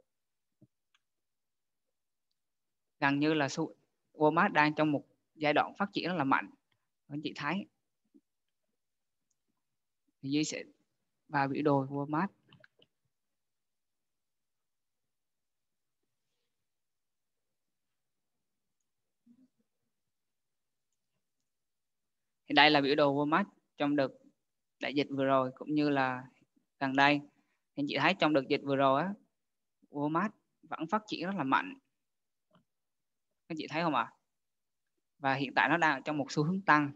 Gần như là Walmart đang trong một giai đoạn phát triển rất là mạnh. Các anh chị thấy thì Duy sẽ vào biểu đồ Walmart. Thì đây là biểu đồ Walmart trong đợt đại dịch vừa rồi cũng như là gần đây. Anh chị thấy trong đợt dịch vừa rồi á, Walmart vẫn phát triển rất là mạnh. Các chị thấy không ạ? Và hiện tại nó đang trong một xu hướng tăng.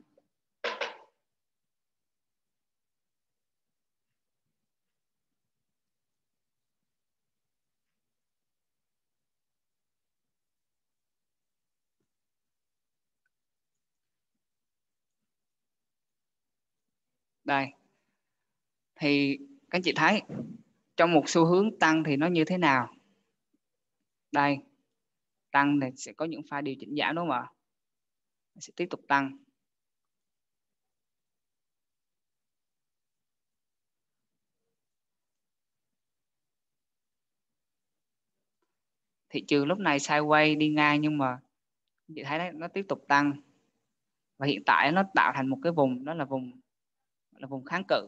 Đây. Thì các chị thấy trong một xu hướng tăng thì nó như thế nào? Đây. Tăng thì sẽ có những pha điều chỉnh giảm đúng không ạ? Sẽ tiếp tục tăng. Thị trường lúc này sideways đi ngang nhưng mà chị thấy đấy, nó tiếp tục tăng. Và hiện tại nó tạo thành một cái vùng, đó là vùng kháng cự.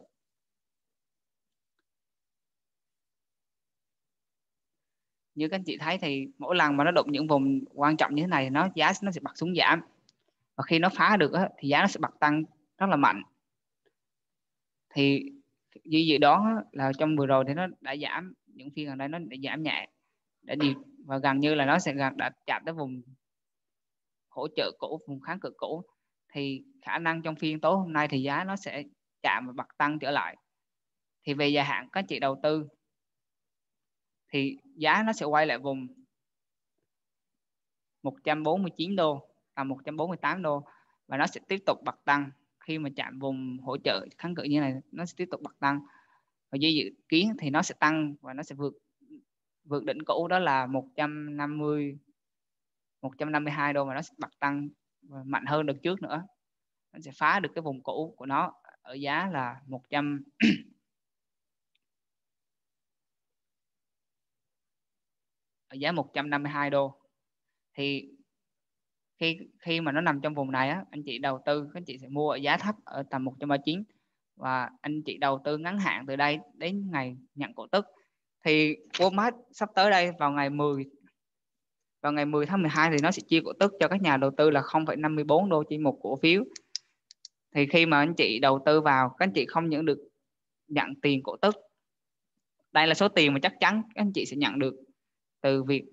Như các anh chị thấy thì mỗi lần mà nó đụng những vùng quan trọng như thế này thì giá nó sẽ bật xuống giảm. Và khi nó phá được á, thì giá nó sẽ bật tăng rất là mạnh. Thì Duy dự đoán là trong vừa rồi thì nó đã giảm, những phiên gần đây nó đã giảm nhẹ, và gần như là nó sẽ đã chạm tới vùng hỗ trợ cũ, vùng kháng cự cũ. Thì khả năng trong phiên tối hôm nay thì giá nó sẽ chạm và bật tăng trở lại. Thì về dài hạn các chị đầu tư thì giá nó sẽ quay lại vùng 149 đô, 148 đô, và nó sẽ tiếp tục bật tăng. Khi mà chạm vùng hỗ trợ kháng cự như này, nó sẽ tiếp tục bật tăng. Và Duy dự kiến thì nó sẽ tăng và nó sẽ vượt đỉnh cũ, đó là 152 đô, và nó sẽ bật tăng mạnh hơn đợt trước nữa. Nó sẽ phá được cái vùng cũ của nó ở giá là 100 ở giá 152 đô. Thì khi mà nó nằm trong vùng này á, anh chị đầu tư, các anh chị sẽ mua ở giá thấp ở tầm 139, và anh chị đầu tư ngắn hạn từ đây đến ngày nhận cổ tức. Thì Walmart sắp tới đây vào ngày 10 tháng 12 thì nó sẽ chia cổ tức cho các nhà đầu tư là 0,54 đô trên một cổ phiếu. Thì khi mà anh chị đầu tư vào, các anh chị không những được nhận tiền cổ tức. Đây là số tiền mà chắc chắn các anh chị sẽ nhận được từ việc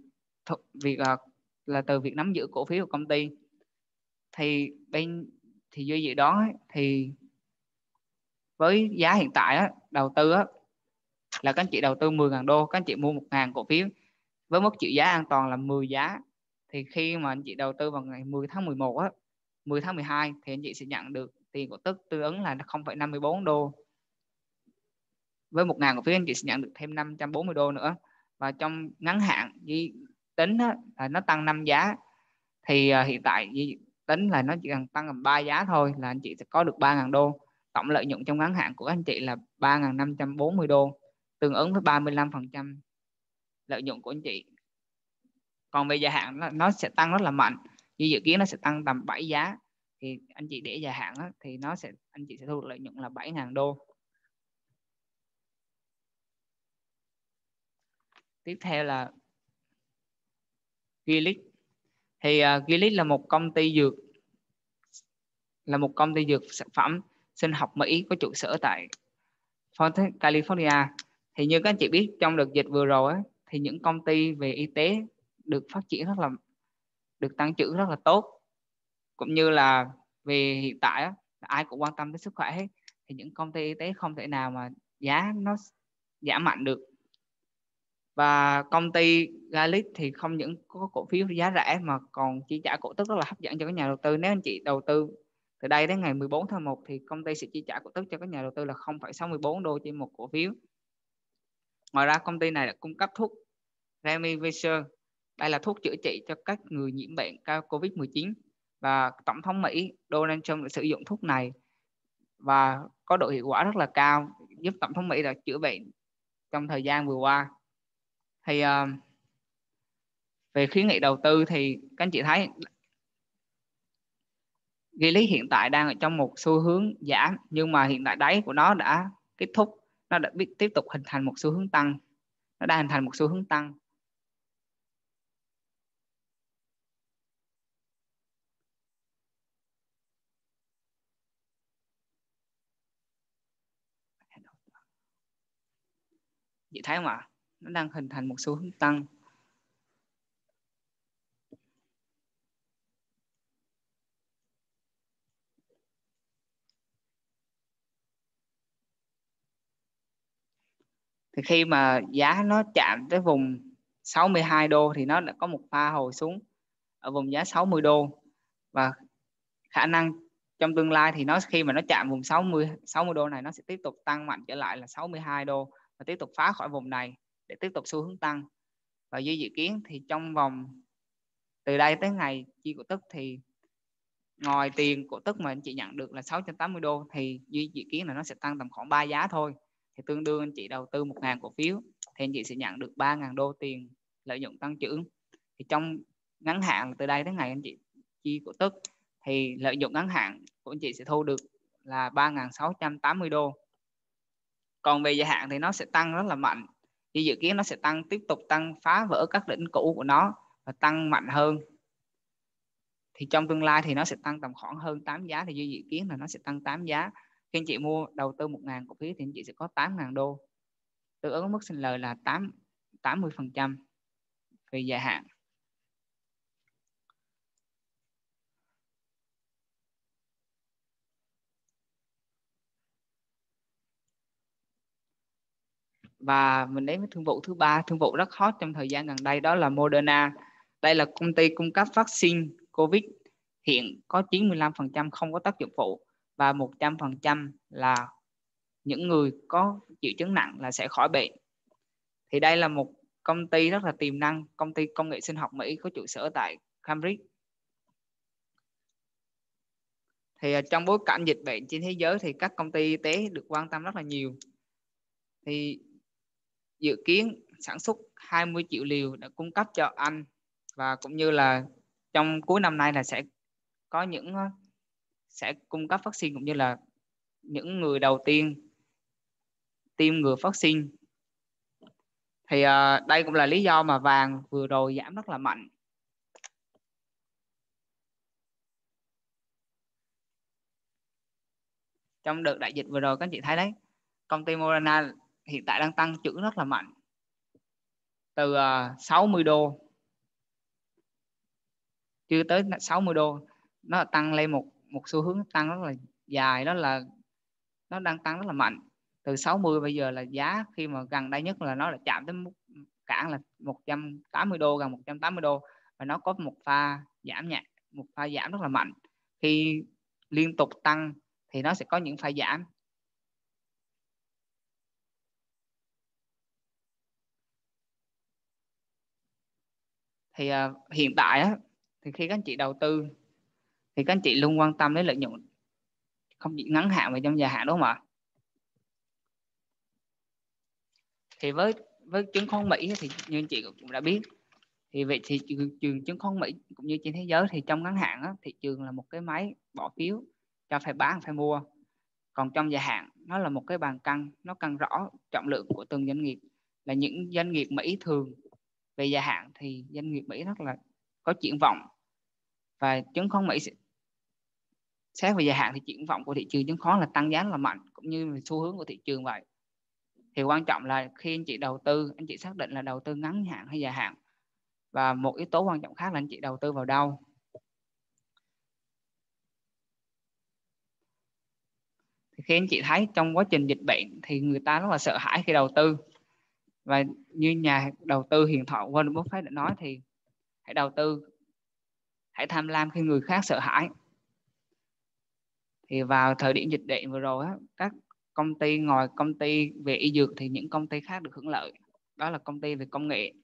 nắm giữ cổ phiếu của công ty. Thì Duy dự đoán thì với giá hiện tại đầu tư là các anh chị đầu tư 10.000 đô, các anh chị mua 1.000 cổ phiếu với mức chịu giá an toàn là 10 giá. Thì khi mà anh chị đầu tư vào ngày 10 tháng 11 10 tháng 12 thì anh chị sẽ nhận được tiền cổ tức tương ứng là 0,54 đô. Với 1.000 cổ phiếu anh chị sẽ nhận được thêm 540 đô nữa. Và trong ngắn hạn Duy tính là nó tăng 5 giá. Thì hiện tại Duy tính là nó chỉ cần tăng làm 3 giá thôi là anh chị sẽ có được 3.000 đô. Tổng lợi nhuận trong ngắn hạn của anh chị là 3.540 đô, tương ứng với 35% lợi nhuận của anh chị. Còn về dài hạn nó sẽ tăng rất là mạnh. Như dự kiến nó sẽ tăng tầm 7 giá. Thì anh chị để dài hạn thì anh chị sẽ thu được lợi nhuận là 7.000 đô. Tiếp theo là Gilead. Thì Gilead là một công ty dược sản phẩm sinh học Mỹ có trụ sở tại California. Thì như các anh chị biết, trong đợt dịch vừa rồi thì những công ty về y tế được phát triển được tăng trưởng rất là tốt, cũng như là về hiện tại là ai cũng quan tâm tới sức khỏe hết. Thì những công ty y tế không thể nào mà giá nó giảm mạnh được. Và công ty Gilead thì không những có cổ phiếu giá rẻ mà còn chi trả cổ tức rất là hấp dẫn cho các nhà đầu tư. Nếu anh chị đầu tư Từ đây đến ngày 14 tháng 1 thì công ty sẽ chi trả cổ tức cho các nhà đầu tư là 0,64 đô trên một cổ phiếu. Ngoài ra công ty này đã cung cấp thuốc Remdesivir. Đây là thuốc chữa trị cho các người nhiễm bệnh cao COVID-19 và Tổng thống Mỹ Donald Trump đã sử dụng thuốc này và có độ hiệu quả rất là cao, giúp Tổng thống Mỹ đã chữa bệnh trong thời gian vừa qua. Thì về khuyến nghị đầu tư thì các anh chị thấy Ghi lý hiện tại đang ở trong một xu hướng giảm, nhưng mà hiện tại đáy của nó đã kết thúc, nó đã tiếp tục hình thành một xu hướng tăng, nó đang hình thành một xu hướng tăng. Chị thấy không ạ? Nó đang hình thành một xu hướng tăng. Thì khi mà giá nó chạm tới vùng 62 đô thì nó đã có một pha hồi xuống ở vùng giá 60 đô, và khả năng trong tương lai thì nó khi mà nó chạm vùng 60 đô này, nó sẽ tiếp tục tăng mạnh trở lại là 62 đô và tiếp tục phá khỏi vùng này để tiếp tục xu hướng tăng. Và như dự kiến thì trong vòng từ đây tới ngày chi cổ tức thì ngoài tiền cổ tức mà anh chị nhận được là 680 đô thì Duy dự kiến là nó sẽ tăng tầm khoảng 3 giá thôi. Thì tương đương anh chị đầu tư 1.000 cổ phiếu thì anh chị sẽ nhận được 3.000 đô tiền lợi nhuận tăng trưởng. Thì trong ngắn hạn từ đây tới ngày anh chị chi cổ tức thì lợi nhuận ngắn hạn của anh chị sẽ thu được là 3.680 đô. Còn về dài hạn thì nó sẽ tăng rất là mạnh. Duy dự kiến nó sẽ tăng, tiếp tục tăng, phá vỡ các đỉnh cũ của nó và tăng mạnh hơn. Thì trong tương lai thì nó sẽ tăng tầm khoảng hơn 8 giá, thì Duy dự kiến là nó sẽ tăng 8 giá. Khi anh chị mua đầu tư 1.000 cổ phiếu thì anh chị sẽ có 8.000 đô. Tương ứng mức sinh lời là 80% về dài hạn. Và mình đến với thương vụ thứ ba, thương vụ rất hot trong thời gian gần đây, đó là Moderna. Đây là công ty cung cấp vaccine COVID, hiện có 95% không có tác dụng phụ và 100% là những người có triệu chứng nặng là sẽ khỏi bệnh. Thì đây là một công ty rất là tiềm năng, công ty công nghệ sinh học Mỹ có trụ sở tại Cambridge. Thì trong bối cảnh dịch bệnh trên thế giới thì các công ty y tế được quan tâm rất là nhiều. Thì dự kiến sản xuất 20 triệu liều đã cung cấp cho Anh, và cũng như là trong cuối năm nay là sẽ có những sẽ cung cấp vaccine cũng như là những người đầu tiên tiêm ngừa vaccine. Thì đây cũng là lý do mà vàng vừa rồi giảm rất là mạnh. Trong đợt đại dịch vừa rồi các anh chị thấy đấy, công ty Moderna hiện tại đang tăng trưởng rất là mạnh. Từ 60 đô chưa tới 60 đô, nó tăng lên một xu hướng tăng rất là dài, đó là nó đang tăng rất là mạnh. Từ 60 bây giờ là giá khi mà gần đây nhất là nó đã chạm tới mức cản là 180 đô, gần 180 đô, và nó có một pha giảm nhẹ, một pha giảm rất là mạnh. Khi liên tục tăng thì nó sẽ có những pha giảm. Thì hiện tại á, thì khi các anh chị đầu tư thì các anh chị luôn quan tâm đến lợi nhuận không chỉ ngắn hạn mà trong dài hạn, đúng không ạ? Thì với chứng khoán Mỹ thì như anh chị cũng đã biết, thì vậy thì trường chứng khoán Mỹ cũng như trên thế giới thì trong ngắn hạn á, thị trường là một cái máy bỏ phiếu cho phải bán phải mua. Còn trong dài hạn nó là một cái bàn cân, nó cân rõ trọng lượng của từng doanh nghiệp. Là những doanh nghiệp Mỹ thường về dài hạn thì doanh nghiệp Mỹ rất là có triển vọng, và chứng khoán Mỹ xét về dài hạn thì triển vọng của thị trường chứng khoán là tăng giá là mạnh, cũng như xu hướng của thị trường vậy. Thì quan trọng là khi anh chị đầu tư, anh chị xác định là đầu tư ngắn hạn hay dài hạn, và một yếu tố quan trọng khác là anh chị đầu tư vào đâu. Thì khi anh chị thấy trong quá trình dịch bệnh thì người ta rất là sợ hãi khi đầu tư, và như nhà đầu tư huyền thoại Warren Buffett đã nói thì hãy đầu tư, hãy tham lam khi người khác sợ hãi. Thì vào thời điểm dịch bệnh vừa rồi á, các công ty ngoài công ty về y dược thì những công ty khác được hưởng lợi, đó là công ty về công nghệ.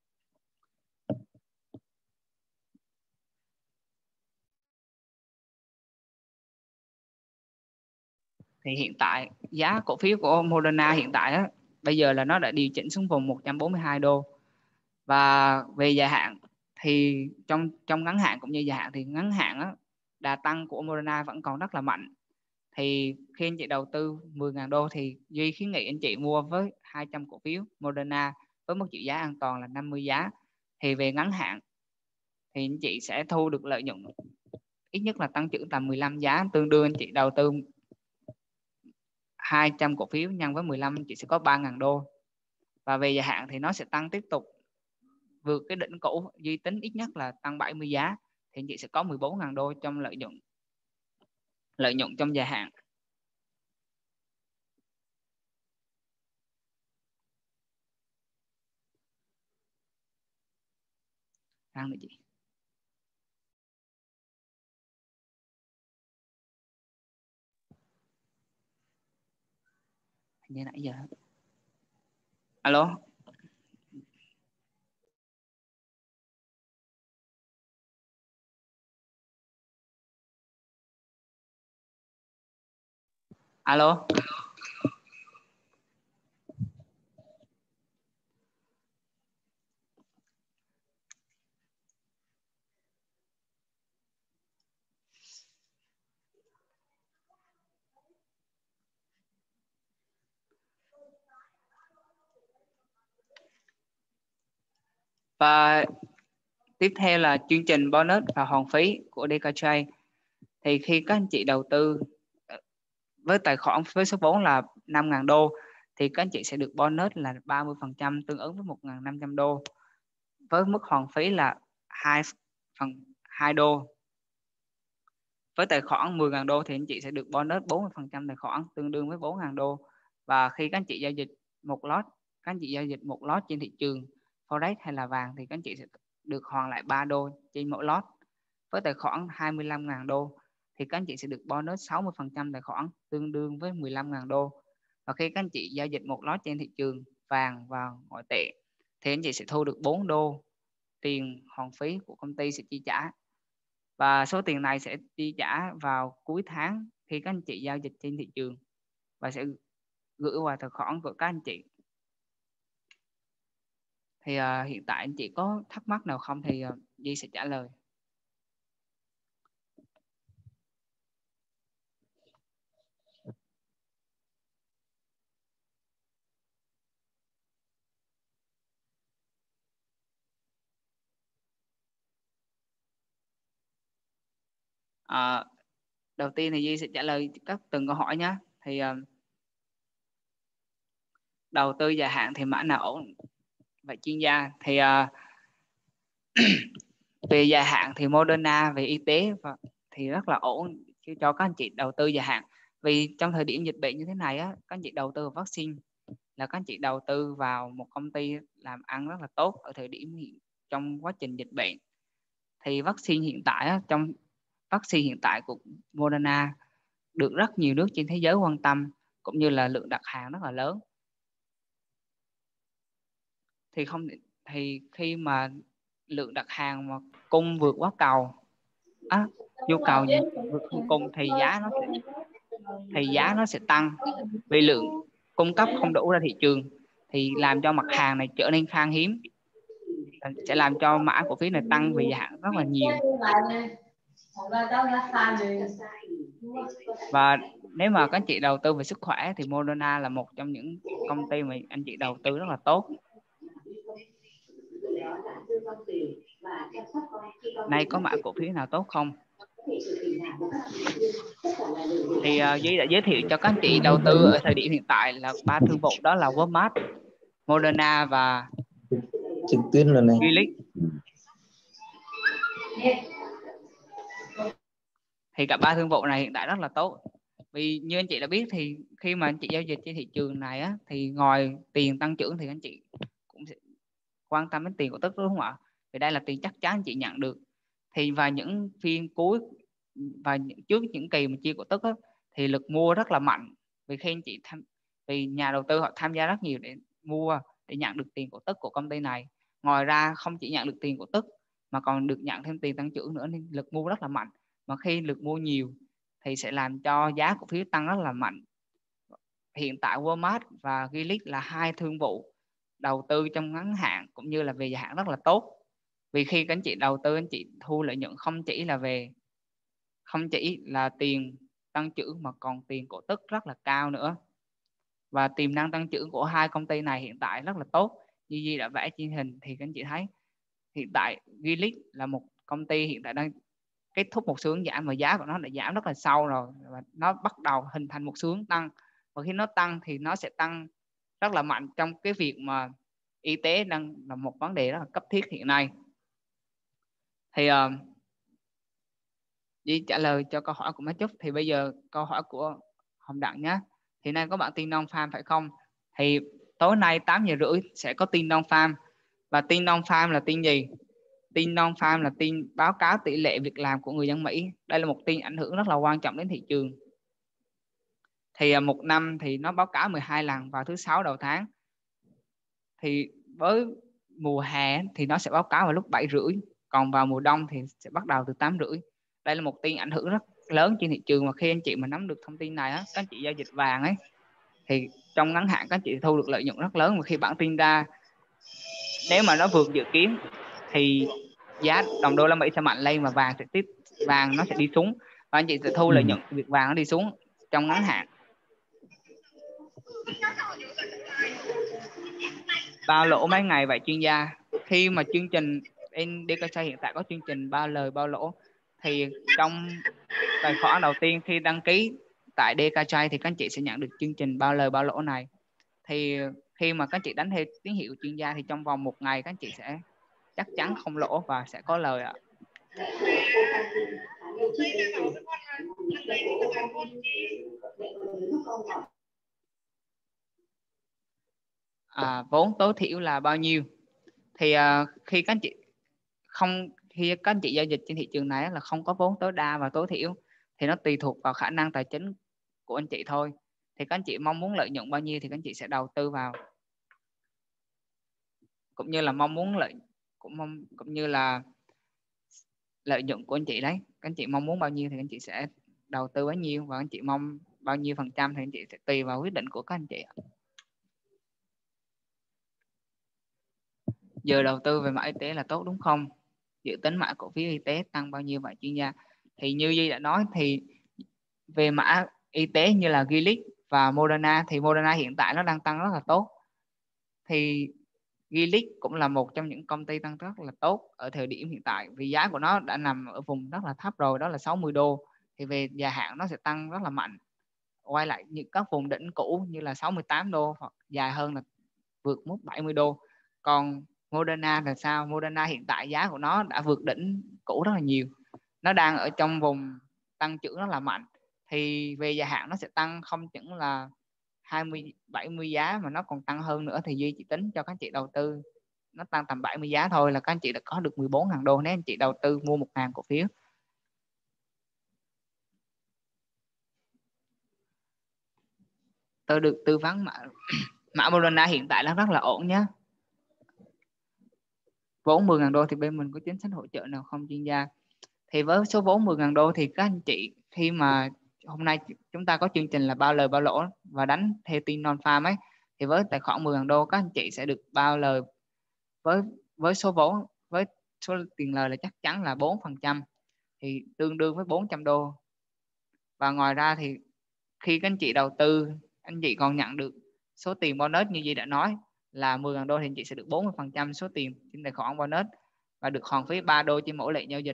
Thì hiện tại giá cổ phiếu của Moderna hiện tại á, bây giờ là nó đã điều chỉnh xuống vùng 142 đô. Và về dài hạn thì trong ngắn hạn cũng như dài hạn, thì ngắn hạn á, đà tăng của Moderna vẫn còn rất là mạnh. Thì khi anh chị đầu tư 10.000 đô thì Duy khuyến nghị anh chị mua với 200 cổ phiếu Moderna với mức trị giá an toàn là 50 giá. Thì về ngắn hạn thì anh chị sẽ thu được lợi nhuận ít nhất là tăng trưởng tầm 15 giá, tương đương anh chị đầu tư 200 cổ phiếu nhân với 15 anh chị sẽ có 3.000 đô. Và về dài hạn thì nó sẽ tăng tiếp tục vượt cái đỉnh cũ, Duy tính ít nhất là tăng 70 giá thì anh chị sẽ có 14.000 đô trong lợi nhuận trong dài hạn. Đang được chị. Như nãy giờ. Alo. Alo. Và tiếp theo là chương trình bonus và hoàn phí của DKJ. Thì khi các anh chị đầu tư với tài khoản với số vốn là 5.000 đô thì các anh chị sẽ được bonus là 30%, tương ứng với 1.500 đô. Với mức hoàn phí là 2 đô. Với tài khoản 10.000 đô thì anh chị sẽ được bonus 40% tài khoản, tương đương với 4.000 đô. Và khi các anh chị giao dịch một lót trên thị trường Forex hay là vàng thì các anh chị sẽ được hoàn lại 3 đô trên mỗi lót. Với tài khoản 25.000 đô thì các anh chị sẽ được bonus 60% tài khoản, tương đương với 15.000 đô. Và khi các anh chị giao dịch một lót trên thị trường vàng và ngoại tệ thì anh chị sẽ thu được 4 đô tiền hoàn phí của công ty sẽ chi trả. Và số tiền này sẽ chi trả vào cuối tháng khi các anh chị giao dịch trên thị trường và sẽ gửi vào tài khoản của các anh chị. Thì hiện tại anh chị có thắc mắc nào không thì Duy sẽ trả lời. Đầu tiên thì Duy sẽ trả lời các từng câu hỏi nhé. Thì đầu tư dài hạn thì mã nào ổn? Vậy chuyên gia thì về dài hạn thì Moderna về y tế thì rất là ổn cho các anh chị đầu tư dài hạn. Vì trong thời điểm dịch bệnh như thế này á, các anh chị đầu tư vào vaccine là các anh chị đầu tư vào một công ty làm ăn rất là tốt ở thời điểm trong quá trình dịch bệnh. Thì vaccine hiện tại của Moderna được rất nhiều nước trên thế giới quan tâm, cũng như là lượng đặt hàng rất là lớn. Thì khi mà lượng đặt hàng mà cung vượt quá cầu, nhu cầu vượt cung thì giá nó sẽ tăng. Vì lượng cung cấp không đủ ra thị trường thì làm cho mặt hàng này trở nên khan hiếm, sẽ làm cho mã cổ phiếu này tăng về giá rất là nhiều. Và nếu mà các anh chị đầu tư về sức khỏe thì Moderna là một trong những công ty mà anh chị đầu tư rất là tốt. Nay có mã cổ phiếu nào tốt không? Thì Duy đã giới thiệu cho các anh chị đầu tư ở thời điểm hiện tại là 3 thương vụ, đó là Walmart, Moderna và trực tuyến rồi này. Thì cả 3 thương vụ này hiện tại rất là tốt. Vì như anh chị đã biết thì khi mà anh chị giao dịch trên thị trường này á, thì ngoài tiền tăng trưởng thì anh chị cũng sẽ quan tâm đến tiền cổ tức, đúng không ạ? Vì đây là tiền chắc chắn anh chị nhận được. Thì vào những phiên cuối và trước những kỳ mà chia cổ tức á, thì lực mua rất là mạnh, vì khi anh chị vì nhà đầu tư họ tham gia rất nhiều để mua để nhận được tiền cổ tức của công ty này. Ngoài ra không chỉ nhận được tiền cổ tức mà còn được nhận thêm tiền tăng trưởng nữa, nên lực mua rất là mạnh. Mà khi lực mua nhiều thì sẽ làm cho giá cổ phiếu tăng rất là mạnh. Hiện tại Walmart và Gilead là hai thương vụ đầu tư trong ngắn hạn cũng như là về dài hạn rất là tốt. Vì khi các anh chị đầu tư, anh chị thu lợi nhuận không chỉ là tiền tăng trưởng mà còn tiền cổ tức rất là cao nữa. Và tiềm năng tăng trưởng của hai công ty này hiện tại rất là tốt. Như Di đã vẽ trên hình thì các anh chị thấy hiện tại Gilead là một công ty hiện tại đang kết thúc một xu hướng giảm, mà giá của nó đã giảm rất là sâu rồi, và nó bắt đầu hình thành một xu hướng tăng. Và khi nó tăng thì nó sẽ tăng rất là mạnh trong cái việc mà y tế đang là một vấn đề rất là cấp thiết hiện nay. Thì Di trả lời cho câu hỏi của má Trúc. Thì bây giờ câu hỏi của Hồng Đặng nhé. Thì nay có bạn tin non farm phải không? Thì tối nay 8:30 sẽ có tin non farm. Và tin non farm là tin gì? Tin non farm là tin báo cáo tỷ lệ việc làm của người dân Mỹ. Đây là một tin ảnh hưởng rất là quan trọng đến thị trường. Thì một năm thì nó báo cáo 12 lần vào thứ 6 đầu tháng. Thì với mùa hè thì nó sẽ báo cáo vào lúc 7:30, còn vào mùa đông thì sẽ bắt đầu từ 8:30. Đây là một tin ảnh hưởng rất lớn trên thị trường, mà khi anh chị mà nắm được thông tin này á, các anh chị giao dịch vàng ấy, thì trong ngắn hạn các anh chị thu được lợi nhuận rất lớn. Và khi bản tin ra, nếu mà nó vượt dự kiến thì giá đồng đô la Mỹ sẽ mạnh lên và vàng nó sẽ đi xuống, và anh chị sẽ thu lợi nhuận việc vàng nó đi xuống trong ngắn hạn. Bao lỗ mấy ngày vậy chuyên gia? Khi mà chương trình DKC hiện tại có chương trình bao lời bao lỗ, thì trong tài khoản đầu tiên khi đăng ký tại DKC thì các anh chị sẽ nhận được chương trình bao lời bao lỗ này. Thì khi mà các anh chị đánh theo tín hiệu chuyên gia thì trong vòng 1 ngày các anh chị sẽ chắc chắn không lỗ và sẽ có lời ạ. Vốn tối thiểu là bao nhiêu? Thì khi các anh chị giao dịch trên thị trường này là không có vốn tối đa và tối thiểu, thì nó tùy thuộc vào khả năng tài chính của anh chị thôi. Thì các anh chị mong muốn lợi nhuận bao nhiêu thì các anh chị sẽ đầu tư vào, cũng như là cũng như là lợi nhuận của anh chị đấy. Các anh chị mong muốn bao nhiêu thì anh chị sẽ đầu tư bấy nhiêu, và anh chị mong bao nhiêu phần trăm thì anh chị sẽ tùy vào quyết định của các anh chị. Giờ đầu tư về mã y tế là tốt đúng không? Dự tính mã cổ phiếu y tế tăng bao nhiêu vậy chuyên gia? Thì như Di đã nói, thì về mã y tế như là Gilead và Moderna, thì Moderna hiện tại nó đang tăng rất là tốt. Thì Gilead cũng là một trong những công ty tăng rất là tốt ở thời điểm hiện tại, vì giá của nó đã nằm ở vùng rất là thấp rồi, đó là 60 đô. Thì về dài hạn nó sẽ tăng rất là mạnh, quay lại những các vùng đỉnh cũ như là 68 đô, hoặc dài hơn là vượt mức 70 đô. Còn Moderna là sao? Moderna hiện tại giá của nó đã vượt đỉnh cũ rất là nhiều, nó đang ở trong vùng tăng trưởng rất là mạnh. Thì về dài hạn nó sẽ tăng không chỉ là 20-70 giá mà nó còn tăng hơn nữa. Thì Duy chỉ tính cho các anh chị đầu tư nó tăng tầm 70 giá thôi là các anh chị đã có được 14.000 đô nếu anh chị đầu tư mua 1.000 cổ phiếu. Tôi được tư vấn mã Moderna hiện tại nó rất là ổn nhé. Vốn 10.000 đô thì bên mình có chính sách hỗ trợ nào không chuyên gia? Thì với số vốn 10.000 đô thì các anh chị, khi mà hôm nay chúng ta có chương trình là bao lời bao lỗ và đánh theo tin non farm ấy, thì với tài khoản 10.000 đô các anh chị sẽ được bao lời với số vốn, với số tiền lời là chắc chắn là 4%, thì tương đương với 400 đô. Và ngoài ra thì khi các anh chị đầu tư, anh chị còn nhận được số tiền bonus như Duy đã nói là 10.000 đô thì anh chị sẽ được 40% số tiền trên tài khoản bonus và được hoàn phí 3 đô trên mỗi lệnh giao dịch.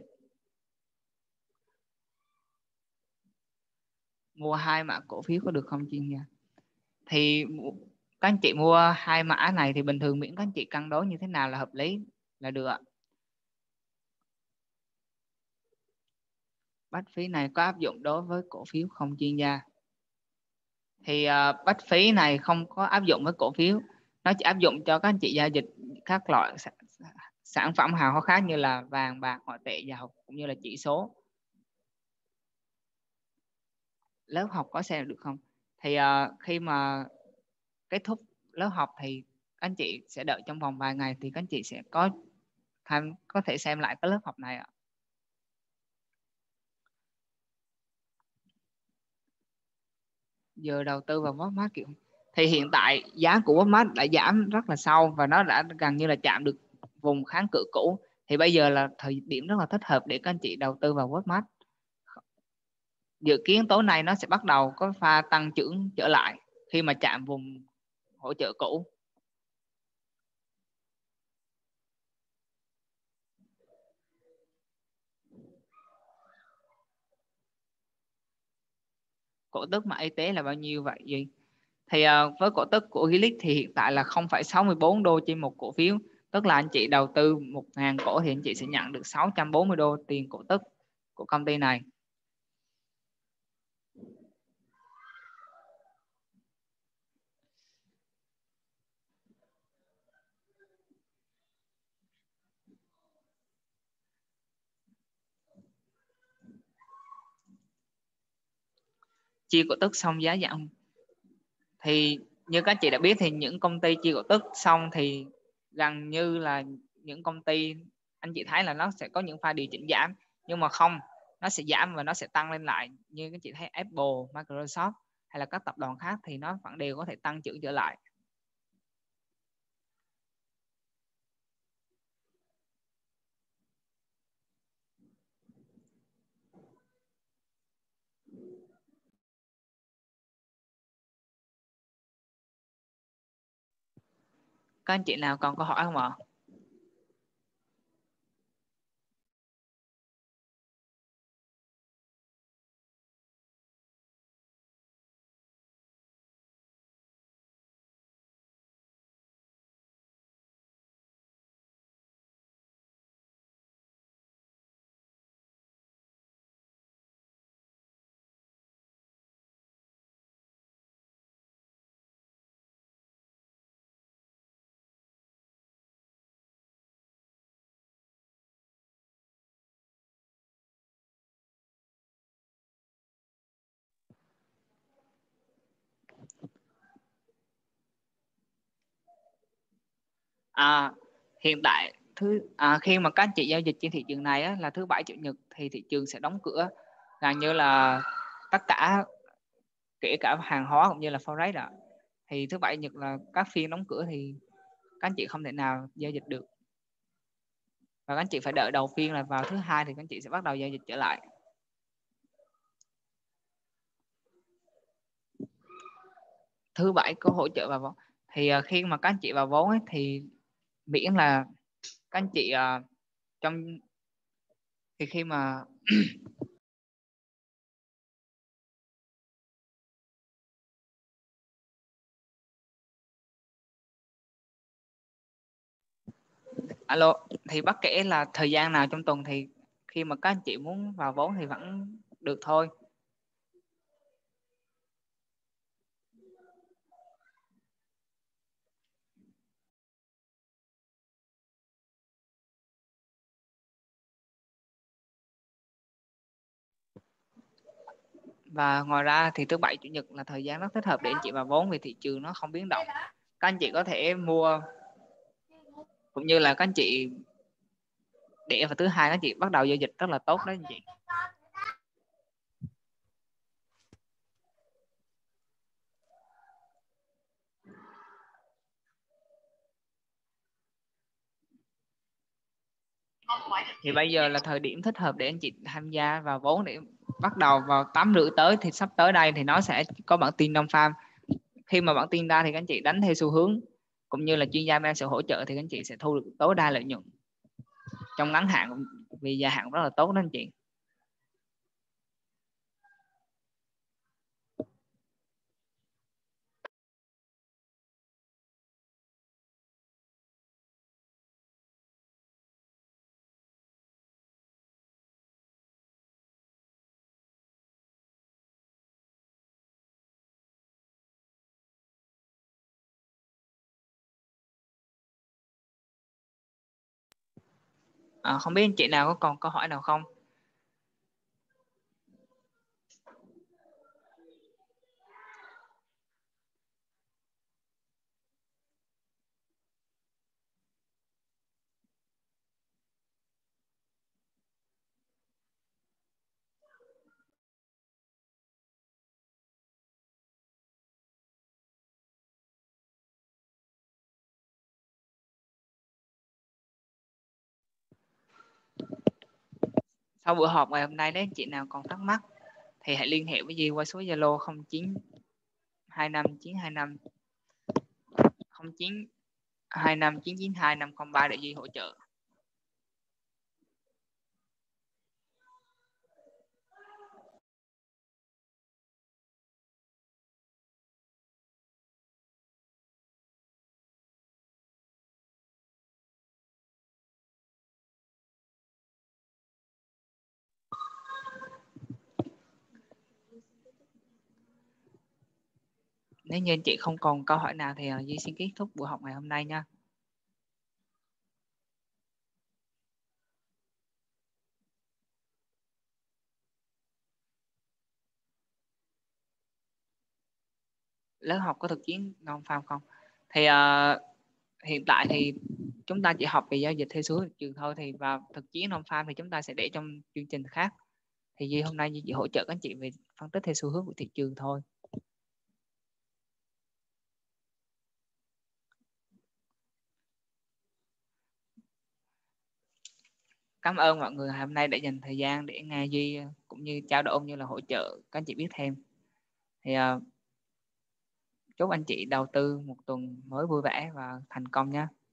Mua hai mã cổ phiếu có được không chuyên gia? Thì các anh chị mua hai mã này thì bình thường miễn các anh chị cân đối như thế nào là hợp lý là được ạ. Bắt phí này có áp dụng đối với cổ phiếu không chuyên gia? Thì bắt phí này không có áp dụng với cổ phiếu, nó chỉ áp dụng cho các anh chị giao dịch các loại sản phẩm hàng hóa khác như là vàng, bạc, ngoại tệ, dầu cũng như là chỉ số. lớp học có xem được không? Thì khi mà kết thúc lớp học thì các anh chị sẽ đợi trong vòng vài ngày thì các anh chị sẽ có thể xem lại cái lớp học này ạ. Giờ đầu tư vào Walmart kiểu thì hiện tại giá của Walmart đã giảm rất là sâu và nó đã gần như là chạm được vùng kháng cự cũ, thì bây giờ là thời điểm rất là thích hợp để các anh chị đầu tư vào Walmart. Dự kiến tối nay nó sẽ bắt đầu có pha tăng trưởng trở lại khi mà chạm vùng hỗ trợ cũ. Cổ tức mã y tế là bao nhiêu vậy gì? Thì với cổ tức của Gilead thì hiện tại là 0,64 đô trên một cổ phiếu, tức là anh chị đầu tư 1.000 cổ thì anh chị sẽ nhận được 640 đô tiền cổ tức của công ty này. Chia cổ tức xong giá giảm thì như các chị đã biết thì những công ty chia cổ tức xong thì gần như là những công ty anh chị thấy là nó sẽ có những pha điều chỉnh giảm, nhưng mà không, nó sẽ giảm và nó sẽ tăng lên lại. Như các chị thấy Apple, Microsoft hay là các tập đoàn khác thì nó vẫn đều có thể tăng trưởng trở lại. Các anh chị nào còn câu hỏi không ạ? Hiện tại khi mà các anh chị giao dịch trên thị trường này á, là thứ bảy chủ nhật thì thị trường sẽ đóng cửa gần như là tất cả, kể cả hàng hóa cũng như là forex ạ. Thì thứ bảy nhật là các phiên đóng cửa thì các anh chị không thể nào giao dịch được, và các anh chị phải đợi đầu phiên là vào thứ hai thì các anh chị sẽ bắt đầu giao dịch trở lại. Thứ bảy có hỗ trợ vào vốn thì khi mà các anh chị vào vốn ấy, thì miễn là các anh chị trong thì khi mà alo, thì bất kể là thời gian nào trong tuần thì khi mà các anh chị muốn vào vốn thì vẫn được thôi. Và ngoài ra thì thứ bảy chủ nhật là thời gian rất thích hợp để anh chị vào vốn vì thị trường nó không biến động. Các anh chị có thể mua cũng như là các anh chị để vào thứ hai các anh chị bắt đầu giao dịch rất là tốt đấy anh chị. Thì bây giờ là thời điểm thích hợp để anh chị tham gia vào vốn để bắt đầu vào 8:30 tới, thì sắp tới đây thì nó sẽ có bản tin Đông Farm. Khi mà bản tin ra thì các anh chị đánh theo xu hướng cũng như là chuyên gia đang sự hỗ trợ thì các anh chị sẽ thu được tối đa lợi nhuận trong ngắn hạn, vì dài hạn rất là tốt đó anh chị. Không biết anh chị nào có còn câu hỏi nào không? Sau buổi họp ngày hôm nay, nếu anh chị nào còn thắc mắc thì hãy liên hệ với Duy qua số Zalo 0925 992 503 để Duy hỗ trợ. Nếu như anh chị không còn câu hỏi nào thì Duy xin kết thúc buổi học ngày hôm nay nha. Lớp học có thực chiến non-farm không? Thì hiện tại thì chúng ta chỉ học về giao dịch theo xu hướng thị trường thôi, thì vào thực chiến non-farm thì chúng ta sẽ để trong chương trình khác. Thì Duy hôm nay Duy chỉ hỗ trợ các anh chị về phân tích theo xu hướng của thị trường thôi. Cảm ơn mọi người hôm nay đã dành thời gian để nghe Duy cũng như trao đổi như là hỗ trợ các anh chị biết thêm. Thì chúc anh chị đầu tư một tuần mới vui vẻ và thành công nha.